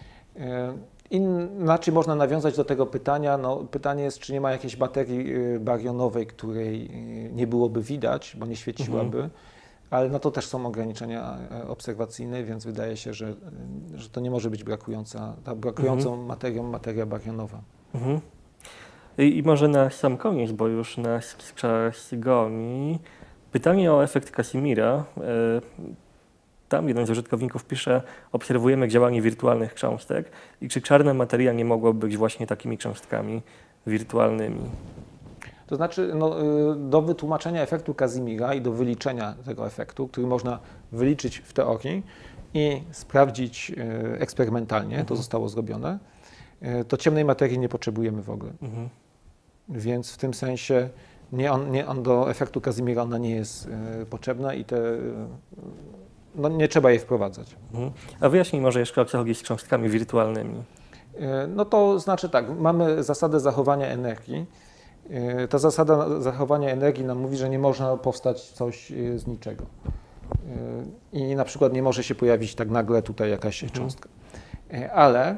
Inaczej można nawiązać do tego pytania. Pytanie jest, czy nie ma jakiejś baterii barionowej, której nie byłoby widać, bo nie świeciłaby, ale to też są ograniczenia obserwacyjne, więc wydaje się, że to nie może być brakującą materią materia barionowa. I może na sam koniec, bo już nas czas goni, pytanie o efekt Casimira. Tam jeden z użytkowników pisze, obserwujemy działanie wirtualnych cząstek i czy czarna materia nie mogłaby być właśnie takimi cząstkami wirtualnymi? To znaczy do wytłumaczenia efektu Casimira i do wyliczenia tego efektu, który można wyliczyć w teorii i sprawdzić eksperymentalnie, to zostało zrobione, to ciemnej materii nie potrzebujemy w ogóle. Więc w tym sensie do efektu Casimira ona nie jest potrzebna i nie trzeba jej wprowadzać. A wyjaśnij może jeszcze, o co chodzi z cząstkami wirtualnymi. No to znaczy tak, mamy zasadę zachowania energii. Ta zasada zachowania energii nam mówi, że nie można powstać coś z niczego. i na przykład nie może się pojawić tak nagle tutaj jakaś cząstka. Ale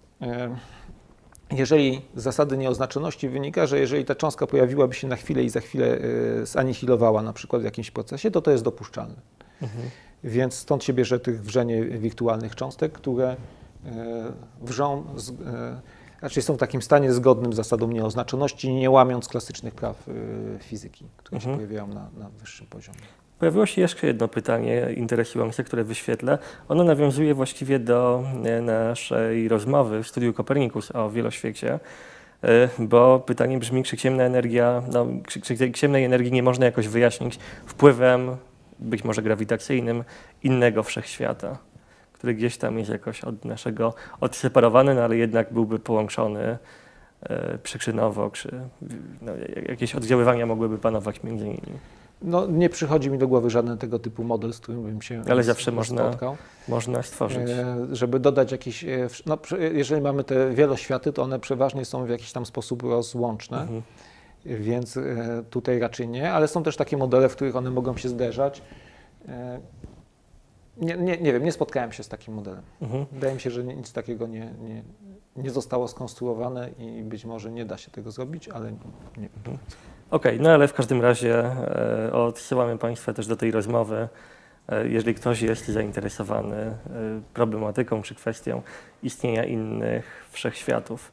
jeżeli z zasady nieoznaczoności wynika, że jeżeli ta cząstka pojawiłaby się na chwilę i za chwilę zanihilowała na przykład w jakimś procesie, to jest dopuszczalne. Więc stąd się bierze tych wrzenie wirtualnych cząstek, które wrzą, raczej są w takim stanie zgodnym z zasadą nieoznaczoności, nie łamiąc klasycznych praw fizyki, które się pojawiają na wyższym poziomie. Pojawiło się jeszcze jedno pytanie interesujące, które wyświetlę. Ono nawiązuje właściwie do naszej rozmowy w Studiu Copernicus o wieloświecie, bo pytanie brzmi, czy ciemna energia, czy ciemnej energii nie można jakoś wyjaśnić wpływem, być może grawitacyjnym, innego wszechświata, który gdzieś tam jest jakoś od naszego odseparowany, no ale jednak byłby połączony przyczynowo, czy jakieś oddziaływania mogłyby panować między nimi. No, nie przychodzi mi do głowy żaden tego typu model, z którym bym się ale zawsze spotkał. można stworzyć. Żeby dodać jakiś, no, jeżeli mamy te wieloświaty, to one przeważnie są w jakiś tam sposób rozłączne, więc tutaj raczej nie, ale są też takie modele, w których one mogą się zderzać. Nie wiem, nie spotkałem się z takim modelem. Wydaje mi się, że nic takiego nie zostało skonstruowane i być może nie da się tego zrobić, ale nie wiem. Okej, no ale w każdym razie odsyłamy Państwa też do tej rozmowy, jeżeli ktoś jest zainteresowany problematyką czy kwestią istnienia innych wszechświatów.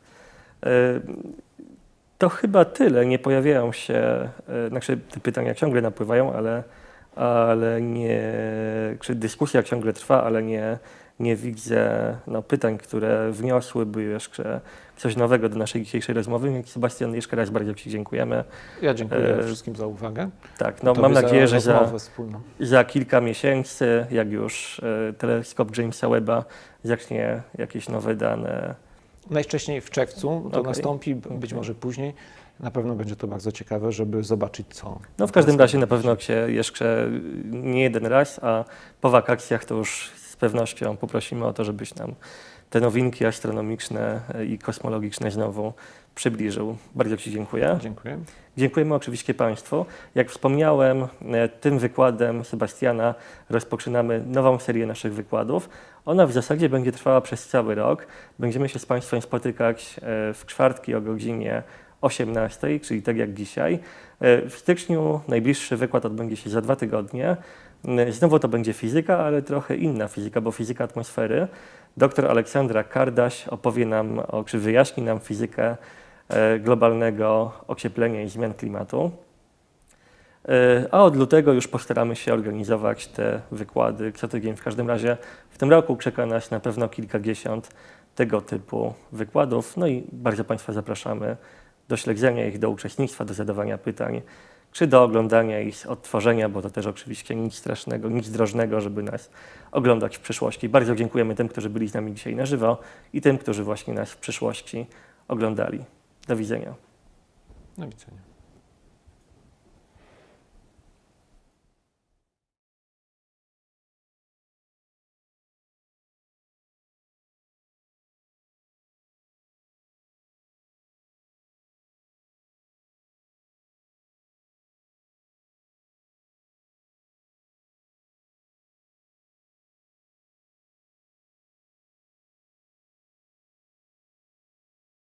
To chyba tyle. Nie pojawiają się, znaczy te pytania ciągle napływają, ale nie, czy dyskusja ciągle trwa, ale nie widzę pytań, które wniosłyby jeszcze coś nowego do naszej dzisiejszej rozmowy. Więc Sebastian, jeszcze raz bardzo Ci dziękujemy. Ja dziękuję wszystkim za uwagę. Tak, no mam nadzieję, że wspólną. za kilka miesięcy, jak już teleskop Jamesa Webba zacznie jakieś nowe dane. Najwcześniej w czerwcu to nastąpi, być może później. Na pewno będzie to bardzo ciekawe, żeby zobaczyć, co. No w każdym razie na pewno Cię jeszcze nie jeden raz, a po wakacjach to już z pewnością poprosimy o to, żebyś nam te nowinki astronomiczne i kosmologiczne znowu przybliżył. Bardzo Ci dziękuję. Dziękuję. Dziękujemy oczywiście Państwu. Jak wspomniałem, tym wykładem Sebastiana rozpoczynamy nową serię naszych wykładów. Ona w zasadzie będzie trwała przez cały rok. Będziemy się z Państwem spotykać w czwartki o godzinie 18, czyli tak jak dzisiaj. W styczniu najbliższy wykład odbędzie się za 2 tygodnie. Znowu to będzie fizyka, ale trochę inna fizyka, bo fizyka atmosfery. Dr Aleksandra Kardaś opowie nam, czy wyjaśni nam fizykę globalnego ocieplenia i zmian klimatu. A od lutego już postaramy się organizować te wykłady co tydzień. W każdym razie w tym roku czeka nas na pewno kilkadziesiąt tego typu wykładów. No i bardzo Państwa zapraszamy do śledzenia ich, do uczestnictwa, do zadawania pytań, czy do oglądania ich, odtworzenia, bo to też oczywiście nic strasznego, nic drożnego, żeby nas oglądać w przyszłości. Bardzo dziękujemy tym, którzy byli z nami dzisiaj na żywo i tym, którzy właśnie nas w przyszłości oglądali. Do widzenia. Do widzenia.